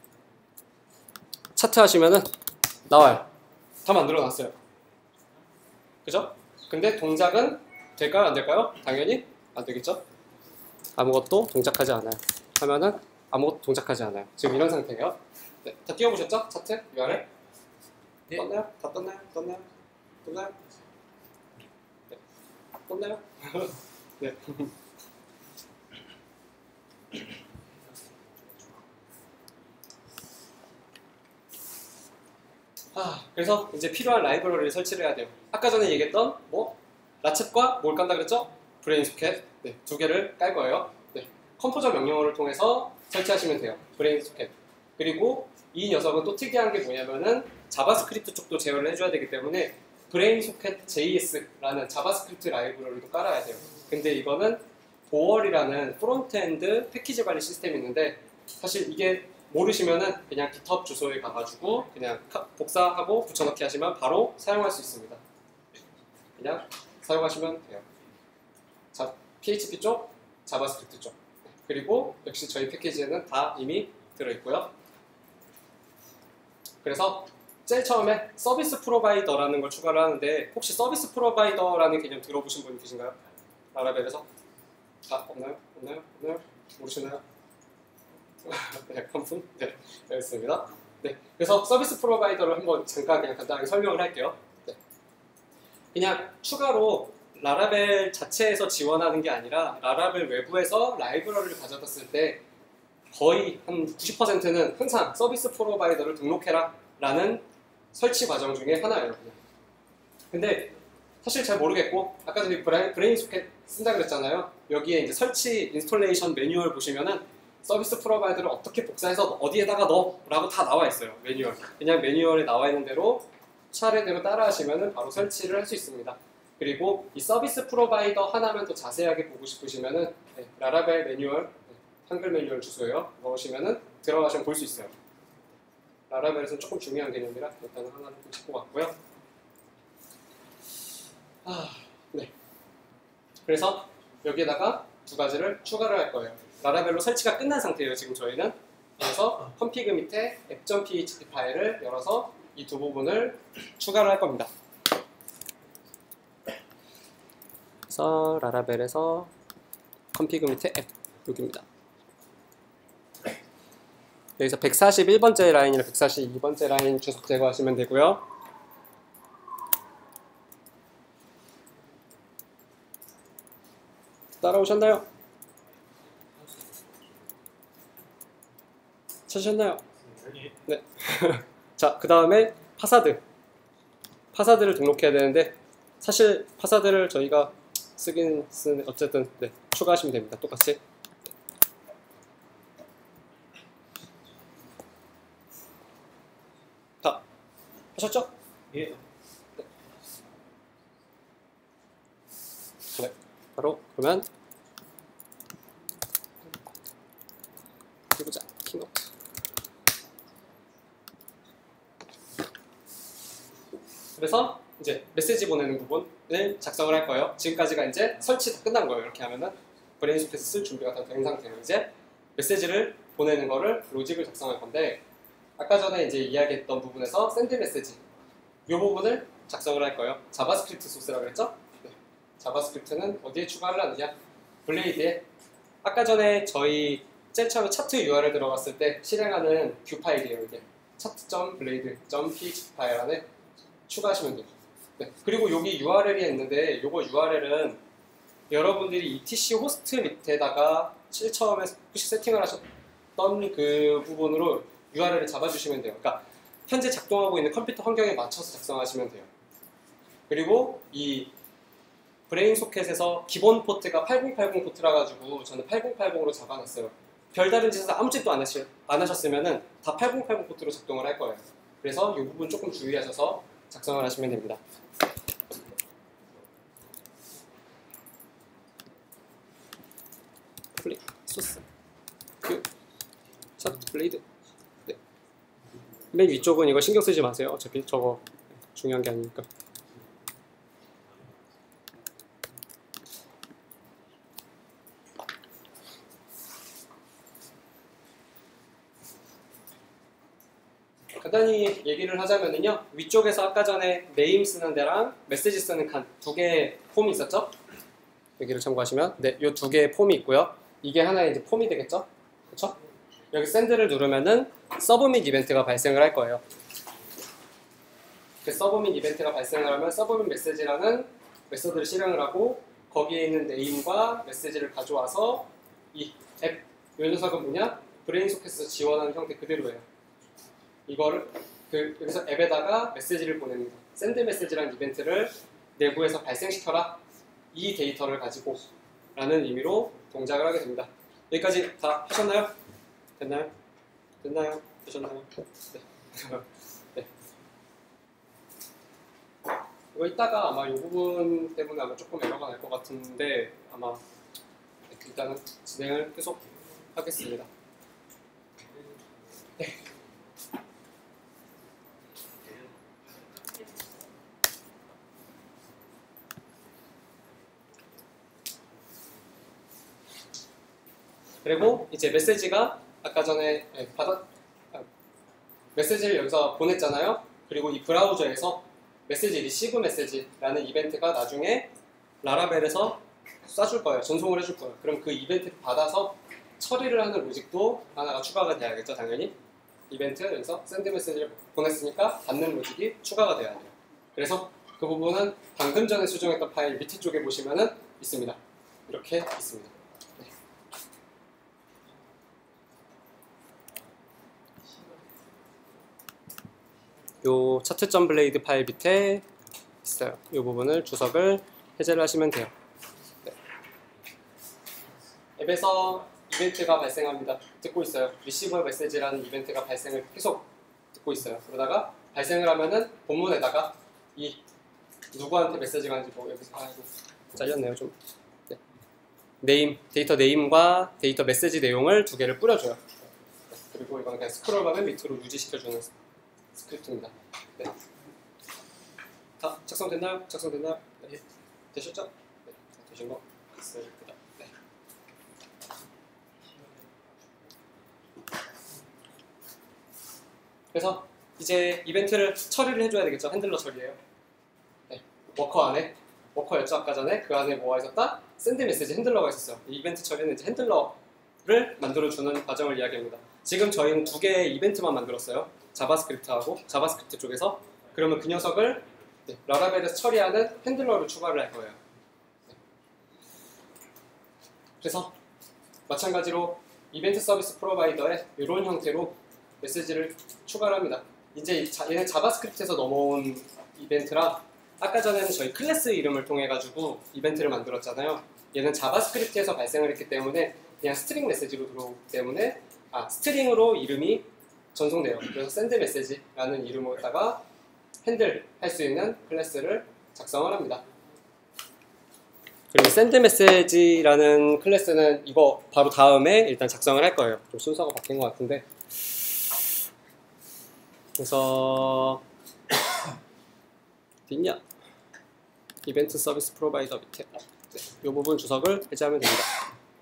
차트 하시면은 나와요. 다 만들어놨어요. 그죠? 근데 동작은 될까요? 안 될까요? 당연히 안 되겠죠? 아무것도 동작하지 않아요. 하면은 아무것도 동작하지 않아요. 지금 이런 상태예요. 네, 다 띄워보셨죠? 차트? 유알엘? 네. 떴나요? 다 떴나요? 떴나요? 떴나요? 네. 떴나요? 네. 아, 그래서 이제 필요한 라이브러리를 설치를 해야 돼요. 아까 전에 얘기했던 뭐 라쳇과 뭘 깐다 그랬죠? 브레인 소켓 네, 두 개를 깔 거예요. 네, 컴포저 명령어를 통해서 설치하시면 돼요. 브레인 소켓. 그리고 이 녀석은 또 특이한 게 뭐냐면은 자바스크립트 쪽도 제어를 해줘야 되기 때문에 브레인 소켓 제이에스라는 자바스크립트 라이브러리도 깔아야 돼요. 근데 이거는 보얼이라는 프론트엔드 패키지 관리 시스템이 있는데 사실 이게 모르시면은 그냥 깃허브 주소에 가가지고 그냥 복사하고 붙여넣기 하시면 바로 사용할 수 있습니다. 그냥 사용하시면 돼요. 자, 피에이치피 쪽, 자바스크립트 쪽. 그리고 역시 저희 패키지에는 다 이미 들어있고요. 그래서 제일 처음에 서비스 프로바이더라는 걸 추가를 하는데 혹시 서비스 프로바이더라는 개념 들어보신 분 계신가요? 라라벨에서? 아, 없나요? 없나요? 없나요? 모르시나요? 네, 컴품? 네, 알겠습니다. 네, 그래서 서비스 프로바이더를 한번 잠깐 그냥 간단하게 설명을 할게요. 네. 그냥 추가로 라라벨 자체에서 지원하는 게 아니라 라라벨 외부에서 라이브러리를 가져다 쓸 때 거의 한 구십 퍼센트는 항상 서비스 프로바이더를 등록해라 라는 설치 과정 중에 하나예요. 그냥. 근데 사실 잘 모르겠고 아까 전에 브레인 소켓 쓴다 그랬잖아요. 여기에 이제 설치 인스톨레이션 매뉴얼 보시면은 서비스 프로바이더를 어떻게 복사해서 어디에다가 넣어 라고 다 나와 있어요. 매뉴얼. 그냥 매뉴얼에 나와 있는 대로 차례대로 따라 하시면 바로 설치를 할 수 있습니다. 그리고 이 서비스 프로바이더 하나만 더 자세하게 보고 싶으시면은 네, 라라벨 매뉴얼, 네, 한글 매뉴얼 주소예요. 넣으시면은 들어가시면 볼 수 있어요. 라라벨에서는 조금 중요한 개념이라 일단은 하나를 좀 짚고 갔고요. 아, 네. 그래서 여기에다가 두 가지를 추가를 할 거예요. 라라벨로 설치가 끝난 상태예요. 지금 저희는. 그래서 컴피그 밑에 app.php 파일을 열어서 이 두 부분을 추가를 할 겁니다. 그래서 라라벨에서 컴피그 밑에 앱 여기입니다. 여기서 백사십일 번째 라인이나 백사십이 번째 라인 주석 제거하시면 되고요. 따라오셨나요? 찾으셨나요? 네. 자, 그 다음에 파사드. 파사드를 등록해야 되는데 사실 파사드를 저희가 쓰긴 쓰는 어쨌든 네, 추가하시면 됩니다. 똑같이. 다 하셨죠? 예. 네. 네. 바로 그러면 해보자. 키노트. 그래서 이제 메시지 보내는 부분을 작성을 할 거예요. 지금까지가 이제 설치 다 끝난 거예요. 이렇게 하면은 브레인 소켓을 쓸 준비가 다 된 상태로 이제 메시지를 보내는 거를 로직을 작성할 건데 아까 전에 이제 이야기했던 부분에서 샌드 메시지 이 부분을 작성을 할 거예요. 자바스크립트 소스라고 그랬죠? 네. 자바스크립트는 어디에 추가를 하느냐? 블레이드에 아까 전에 저희 제일 처음에 차트 유알엘 들어갔을 때 실행하는 뷰 파일이에요. 이게 차트.블레이드.php 파일 안에 추가하시면 돼요. 네. 그리고 여기 유알엘이 있는데 요거 유알엘은 여러분들이 이티씨 호스트 밑에다가 제일 처음에 푸시 세팅을 하셨던 그 부분으로 유알엘을 잡아주시면 돼요. 그러니까 현재 작동하고 있는 컴퓨터 환경에 맞춰서 작성하시면 돼요. 그리고 이 브레인 소켓에서 기본 포트가 팔공팔공 포트라 가지고 저는 팔공팔공으로 잡아놨어요. 별다른 짓을 아무 짓도 안, 하시, 안 하셨으면 다 팔공팔공 포트로 작동을 할 거예요. 그래서 이 부분 조금 주의하셔서 작성을 하시면 됩니다. 플레이, 소스, 뷰, 차트, 블레이드. 네. 맨 위쪽은 이거 신경 쓰지 마세요. 어차피 저거 중요한 게 아니니까. 간단히 얘기를 하자면요, 위쪽에서 아까 전에 네임 쓰는 데랑 메시지 쓰는 칸 두 개의 폼이 있었죠? 여기를 참고하시면 네, 이 두 개의 폼이 있고요. 이게 하나의 이제 폼이 되겠죠? 그렇죠? 여기 샌드를 누르면은 서브밋 이벤트가 발생을 할 거예요. 그 서브밋 이벤트가 발생을 하면 서브밋 메시지라는 메서드를 실행을 하고 거기에 있는 네임과 메시지를 가져와서 이 앱, 이 녀석은 뭐냐? 브레인 소켓에서 지원하는 형태 그대로예요. 이거를 그 여기서 앱에다가 메시지를 보냅니다. 샌드 메시지라는 이벤트를 내부에서 발생시켜라. 이 데이터를 가지고 라는 의미로 동작을 하게 됩니다. 여기까지 다 하셨나요? 됐나요? 됐나요? 되셨나요? 네. 네. 이거 이따가 아마 이 부분 때문에 아마 조금 에러가 날 것 같은데 아마 일단은 진행을 계속 하겠습니다. 네. 그리고 이제 메시지가 아까 전에 받았 아, 메시지를 여기서 보냈잖아요. 그리고 이 브라우저에서 메시지 리시브 메시지라는 이벤트가 나중에 라라벨에서 쏴줄 거예요. 전송을 해줄 거예요. 그럼 그 이벤트를 받아서 처리를 하는 로직도 하나가 추가가 돼야겠죠, 당연히. 이벤트 여기서 샌드 메시지를 보냈으니까 받는 로직이 추가가 돼야 돼요. 그래서 그 부분은 방금 전에 수정했던 파일 밑에 쪽에 보시면은 있습니다. 이렇게 있습니다. 요 차트.블레이드 파일 밑에 있어요. 이 부분을 주석을 해제를 하시면 돼요. 네. 앱에서 이벤트가 발생합니다. 듣고 있어요. 리시버 메시지라는 이벤트가 발생을 계속 듣고 있어요. 그러다가 발생을 하면은 본문에다가 이 누구한테 메시지가 왔는지 뭐 여기서 아이고 잘렸네요 좀. 네. 네임, 데이터 네임과 데이터 메시지 내용을 두 개를 뿌려줘요. 네. 그리고 이건 그냥 스크롤바면 밑으로 유지시켜주는 스크립트입니다. 네. 다 작성됐나요? 작성됐나요? 네. 되셨죠? 네. 되신 거 있습니다. 네. 그래서 이제 이벤트를 처리를 해줘야 되겠죠. 핸들러 처리예요. 네. 워커 안에 워커였죠 아까 전에. 그 안에 뭐가 있었다? 샌드 메시지 핸들러가 있었어요. 이 이벤트 처리는 이제 핸들러를 만들어주는 과정을 이야기합니다. 지금 저희는 두 개의 이벤트만 만들었어요. 자바스크립트하고 자바스크립트 쪽에서. 그러면 그 녀석을 네, 라라벨에서 처리하는 핸들러를 추가를 할 거예요. 네. 그래서 마찬가지로 이벤트 서비스 프로바이더에 이런 형태로 메시지를 추가를 합니다. 이제 얘는 자바스크립트에서 넘어온 이벤트라 아까 전에는 저희 클래스 이름을 통해 가지고 이벤트를 만들었잖아요. 얘는 자바스크립트에서 발생을 했기 때문에 그냥 스트링 메시지로 들어오기 때문에 아 스트링으로 이름이 전송돼요. 그래서 샌드 메시지라는 이름으로다가 핸들 할 수 있는 클래스를 작성을 합니다. 그리고 샌드 메시지라는 클래스는 이거 바로 다음에 일단 작성을 할 거예요. 좀 순서가 바뀐 것 같은데. 그래서 어디 있냐? 이벤트 서비스 프로바이더 밑에 이 부분 주석을 해제하면 됩니다.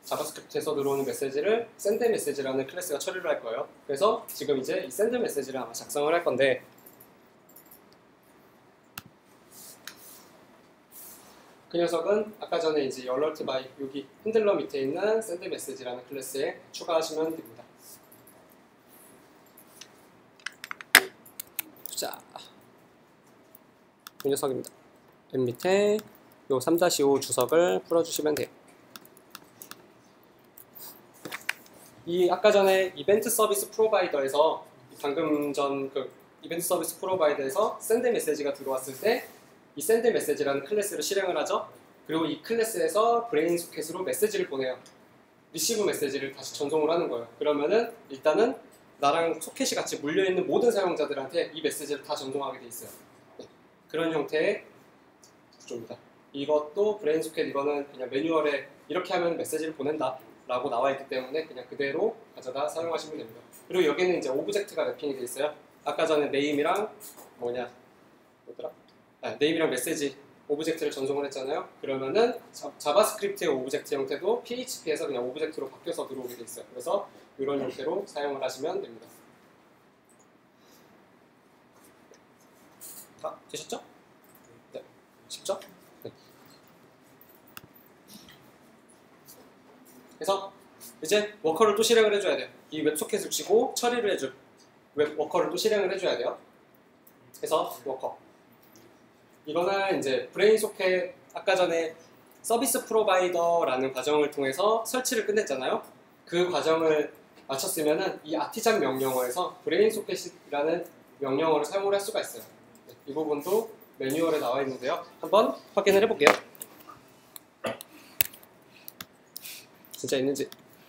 자바스크립트에서 들어오는 메시지를 send 메시지라는 클래스가 처리를 할 거예요. 그래서 지금 이제 이 send 메시지를 아마 작성을 할 건데 그 녀석은 아까 전에 이제 alert by 여기 핸들러 밑에 있는 send 메시지라는 클래스에 추가하시면 됩니다. 자, 이 녀석입니다. 맨 밑에 요 삼 오 주석을 풀어주시면 돼요. 이 아까 전에 이벤트 서비스 프로바이더에서 방금 전 그 이벤트 서비스 프로바이더에서 send 메시지가 들어왔을 때 이 send 메시지라는 클래스를 실행을 하죠. 그리고 이 클래스에서 브레인 소켓으로 메시지를 보내요. 리시브 메시지를 다시 전송을 하는 거예요. 그러면은 일단은 나랑 소켓이 같이 물려있는 모든 사용자들한테 이 메시지를 다 전송하게 돼 있어요. 네. 그런 형태의 구조입니다. 이것도 브레인 소켓 이거는 그냥 매뉴얼에 이렇게 하면 메시지를 보낸다 라고 나와 있기 때문에 그냥 그대로 가져다 사용하시면 됩니다. 그리고 여기는 이제 오브젝트가 랩핑이 돼 있어요. 아까 전에 네임이랑 뭐냐 뭐더라? 아, 네임이랑 메시지 오브젝트를 전송을 했잖아요. 그러면은 자, 자바스크립트의 오브젝트 형태도 피에이치피에서 그냥 오브젝트로 바뀌어서 들어오게 돼 있어요. 그래서 이런 형태로 사용을 하시면 됩니다. 다 되셨죠? 네, 쉽죠? 네. 그래서 이제 워커를 또 실행을 해줘야 돼요. 이 웹소켓을 치고 처리를 해줄 웹 워커를 또 실행을 해줘야 돼요. 그래서 워커 이거는 이제 브레인 소켓 아까 전에 서비스 프로바이더라는 과정을 통해서 설치를 끝냈잖아요. 그 과정을 마쳤으면은 이 아티잔 명령어에서 브레인 소켓이라는 명령어를 사용을 할 수가 있어요. 네, 이 부분도 매뉴얼에 나와 있는데요. 한번 확인을 해볼게요. 진짜 있는지.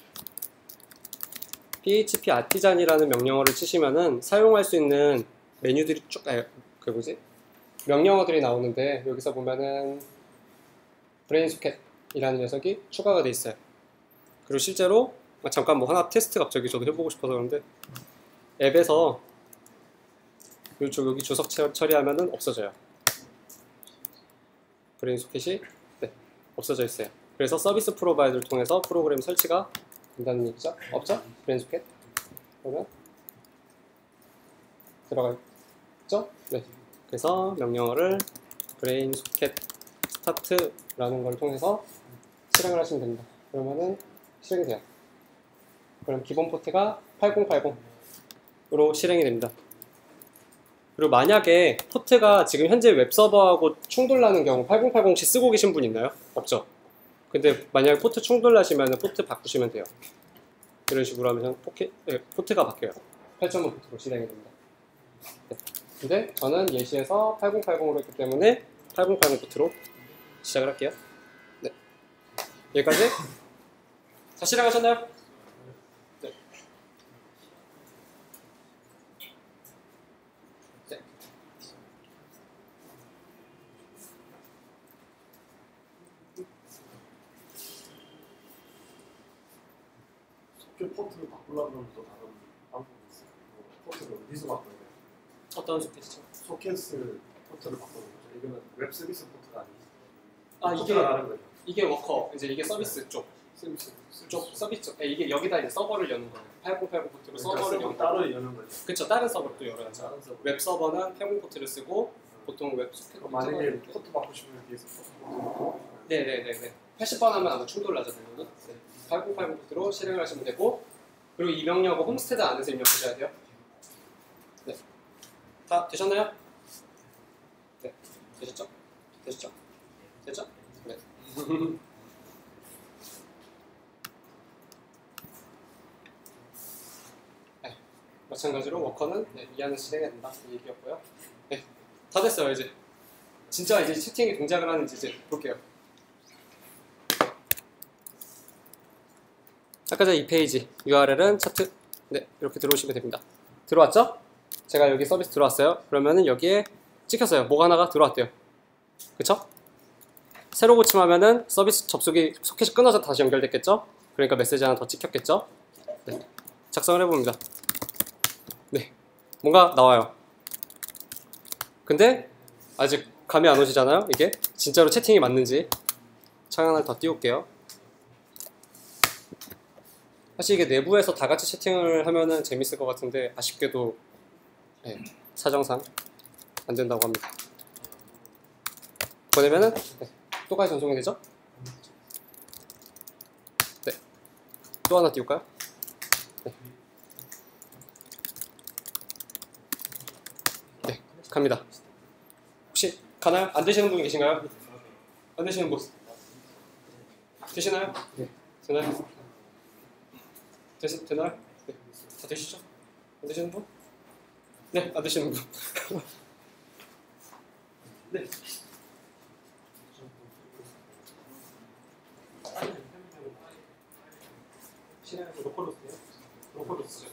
피에이치피 아티잔이라는 명령어를 치시면은 사용할 수 있는 메뉴들이 쭉, 아, 그 뭐지? 명령어들이 나오는데 여기서 보면은 브레인 소켓이라는 녀석이 추가가 돼 있어요. 그리고 실제로 아, 잠깐 뭐 하나 테스트 갑자기 저도 해보고 싶어서 그런데 앱에서 이쪽 여기 주석 처리하면은 없어져요. 브레인 소켓이 네, 없어져 있어요. 그래서 서비스 프로바이더를 통해서 프로그램 설치가 된다는 얘기죠? 없죠? 브레인 소켓? 그러면 들어가 있죠? 네. 그래서 명령어를 브레인 소켓 스타트라는 걸 통해서 실행을 하시면 됩니다. 그러면은 실행이 돼요. 그럼 기본 포트가 팔공팔공으로 실행이 됩니다. 그리고 만약에 포트가 지금 현재 웹서버하고 충돌나는 경우 팔공팔공씩 쓰고 계신 분 있나요? 없죠? 근데 만약에 포트 충돌나시면 포트 바꾸시면 돼요. 이런 식으로 하면 포켓, 네, 포트가 바뀌어요. 팔 점 오 포트로 실행이 됩니다. 네. 근데 저는 예시에서 팔공팔공으로 했기 때문에 팔공팔공 포트로 시작을 할게요. 네. 여기까지? 다 실행하셨나요? 네. 네. 소켓 포트를 바꾸려면 또 다른 방법이 있어요. 포트를 어디서 바꿔야 돼요? 어떤 소켓이죠? 소켓을 포트를 바꾸는 거죠. 이거는 웹 서비스 포트가 아니고 아, 이게 포트가 다른 거죠. 이게 워커, 이제 이게 서비스 쪽. 서비스 쪽 서비스 쪽. 네, 이게 여기다 이제 서버를 여는 거예요. 팔공팔공 포트로 그러니까 서버를 서버 여는 따로 여는 거죠. 그쵸, 다른 서버를 또 열어야죠. 다른 서버. 웹 서버는 팔공 포트를 쓰고 보통 웹 소켓 그럼 만약에 포트 바꾸시면 뒤에서 포트 네네네네. 팔십 번 하면 아마 충돌 나죠, 당연히. 네. 팔공팔공 포트로 실행을 하시면 되고, 그리고 이 명령어 홈스테드 안에서 입력하셔야 돼요. 네. 다 되셨나요? 네. 되셨죠? 되셨죠? 됐죠? 네. 네. 마찬가지로 워커는 네, 이 안에서 실행해야 된다. 이 얘기였고요. 네. 다 됐어요, 이제. 진짜 이제 채팅이 동작을 하는지 이제 볼게요. 아까 전 이 페이지 유알엘은 차트 네 이렇게 들어오시면 됩니다. 들어왔죠? 제가 여기 서비스 들어왔어요. 그러면은 여기에 찍혔어요. 뭐가 하나가 들어왔대요. 그쵸? 새로 고침하면은 서비스 접속이 소켓이 끊어서 다시 연결됐겠죠? 그러니까 메시지 하나 더 찍혔겠죠? 네. 작성을 해봅니다. 네, 뭔가 나와요. 근데 아직 감이 안 오시잖아요? 이게 진짜로 채팅이 맞는지 창 하나를 더 띄울게요. 사실 이게 내부에서 다 같이 채팅을 하면은 재밌을 것 같은데 아쉽게도 네, 사정상 안 된다고 합니다. 보내면은 네, 똑같이 전송이 되죠? 네, 또 하나 띄울까요? 네, 네, 갑니다. 혹시 가나요? 안 되시는 분 계신가요? 안 되시는 분 되시나요? 네, 되나요? 되시, 되나요? 네, 다 되시죠? 안 되시는 분? 네, 안 되시는 분. 네. 시간에서 로컬로 쓰세요? 로컬로 쓰죠.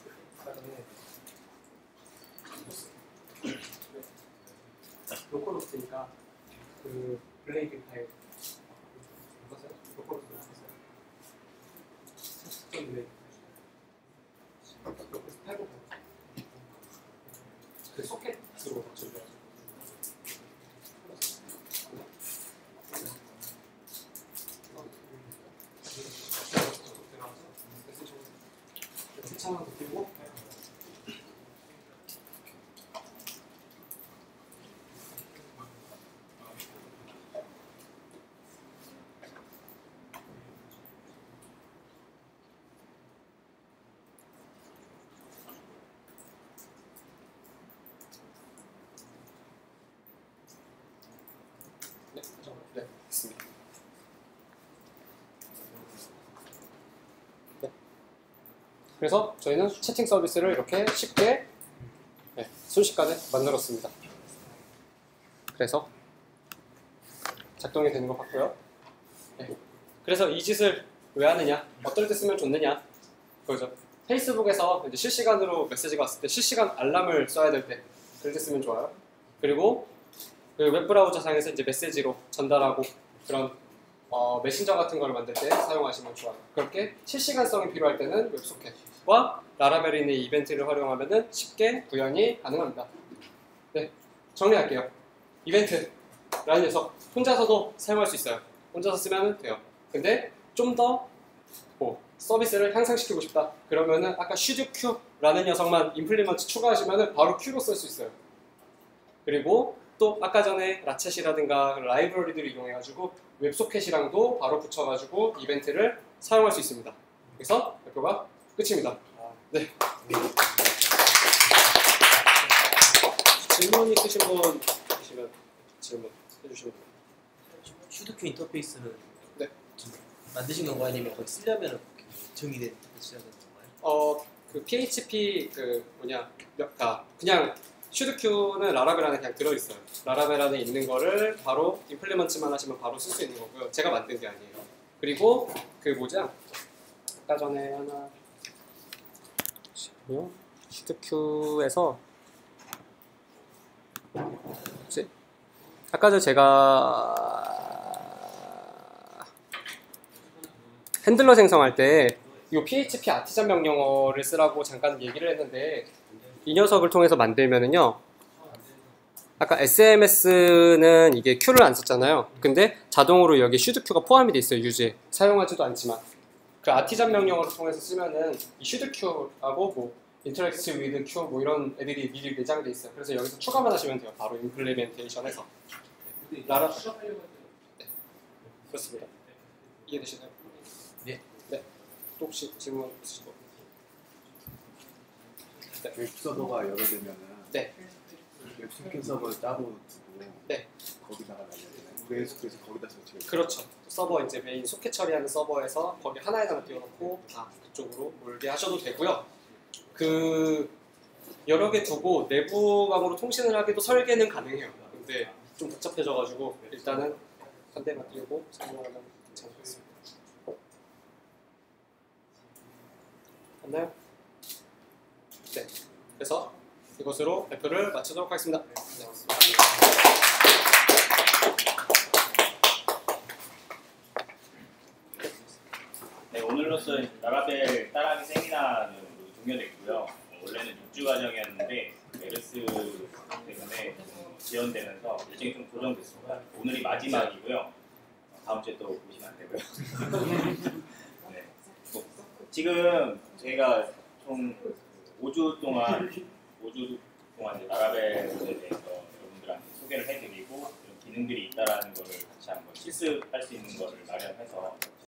로컬로 쓰니까 그 블레이드 파일 보세요. 로컬로 쓰세요. 블레이드 파일. 그 소켓으로 맞춰줘요. 세차만 덮이고 네, 네, 됐습니다. 네. 그래서 저희는 채팅 서비스를 이렇게 쉽게 네, 순식간에 만들었습니다. 그래서 작동이 되는 것 같고요. 네. 그래서 이 짓을 왜 하느냐? 어떨 때 쓰면 좋느냐? 그거죠. 페이스북에서 이제 실시간으로 메시지가 왔을 때 실시간 알람을 써야 될 때 그럴 때 쓰면 좋아요. 그리고 그 웹브라우저 상에서 이제 메시지로 전달하고 그런 어, 메신저 같은 걸 만들 때 사용하시면 좋아요. 그렇게 실시간성이 필요할 때는 웹소켓과 라라벨 있는 이벤트를 활용하면 쉽게 구현이 가능합니다. 네, 정리할게요. 이벤트라는 녀석 혼자서도 사용할 수 있어요. 혼자서 쓰면 돼요. 근데 좀 더 뭐, 서비스를 향상시키고 싶다. 그러면은 아까 슈드큐라는 녀석만 임플리먼트 추가하시면 바로 큐로 쓸 수 있어요. 그리고 또 아까 전에 라쳇이라든가 라이브러리들을 이용해가지고 웹소켓이랑도 바로 붙여가지고 이벤트를 사용할 수 있습니다. 그래서 발표가 끝입니다. 네. 질문 있으신 분 계시면 질문 해주시면 됩니다. 슈드큐 인터페이스는 네. 만드신 건가요? 아니면 거기 쓰려면 정의된 인터페이스가 되는 건가요? 어, 그 피에이치피 그 뭐냐, 아, 그냥 슈드큐는 라라벨 안에 그냥 들어있어요. 라라벨 안에 있는 거를 바로 임플리먼트만 하시면 바로 쓸 수 있는 거고요. 제가 만든 게 아니에요. 그리고 그 뭐죠? 아까 전에 하나 잠시만요. 슈드큐에서 뭐지? 아까 전 제가 핸들러 생성할 때 이 피에이치피 아티잔 명령어를 쓰라고 잠깐 얘기를 했는데 이 녀석을 통해서 만들면은요, 아까 에스엠에스는 이게 큐를 안 썼잖아요. 근데 자동으로 여기 슈드큐가 포함이 돼 있어요. 유지에 사용하지도 않지만 그 아티잔 명령어를 통해서 쓰면은 이 슈드큐하고 뭐 인터랙트 위드 큐 뭐 이런 애들이 미리 내장돼 있어요. 그래서 여기서 추가만 하시면 돼요. 바로 임플리멘테이션에서. 라라 네. 그렇습니다. 이해되시나요? 네. 네. 또 혹시 질문 있으시고? 네. 웹 서버가 여러 되면은 네. 웹소켓 서버를 따로 두고 네. 거기다가 날려야 웹소켓에서 거기다 설치해. 그렇죠. 서버 이제 메인 소켓 처리하는 서버에서 거기 하나에다가 띄워놓고 다 그쪽으로 몰게 하셔도 되고요. 그 여러 개 두고 내부망으로 통신을 하기도 설계는 가능해요. 근데 좀 복잡해져가지고 일단은 한 대만 띄우고 사용하면 괜찮을 것 같습니다. 맞나요? 네. 그래서 이것으로 발표를 마치도록 하겠습니다. 네. 네, 오늘로써 라라벨 따라하기 세미나는 종료됐고요. 원래는 육 주 과정이었는데 메르스 때문에 지연되면서 일정이 좀 조정됐습니다. 오늘이 마지막이고요. 다음 주에 또 보시면 안 되고요. 네, 지금 저희가 총 오 주 동안 오 주 동안 이제 라라벨에 대해서 여러분들한테 소개를 해드리고 이런 기능들이 있다라는 거를 같이 한번 실습할 수 있는 거를 마련해서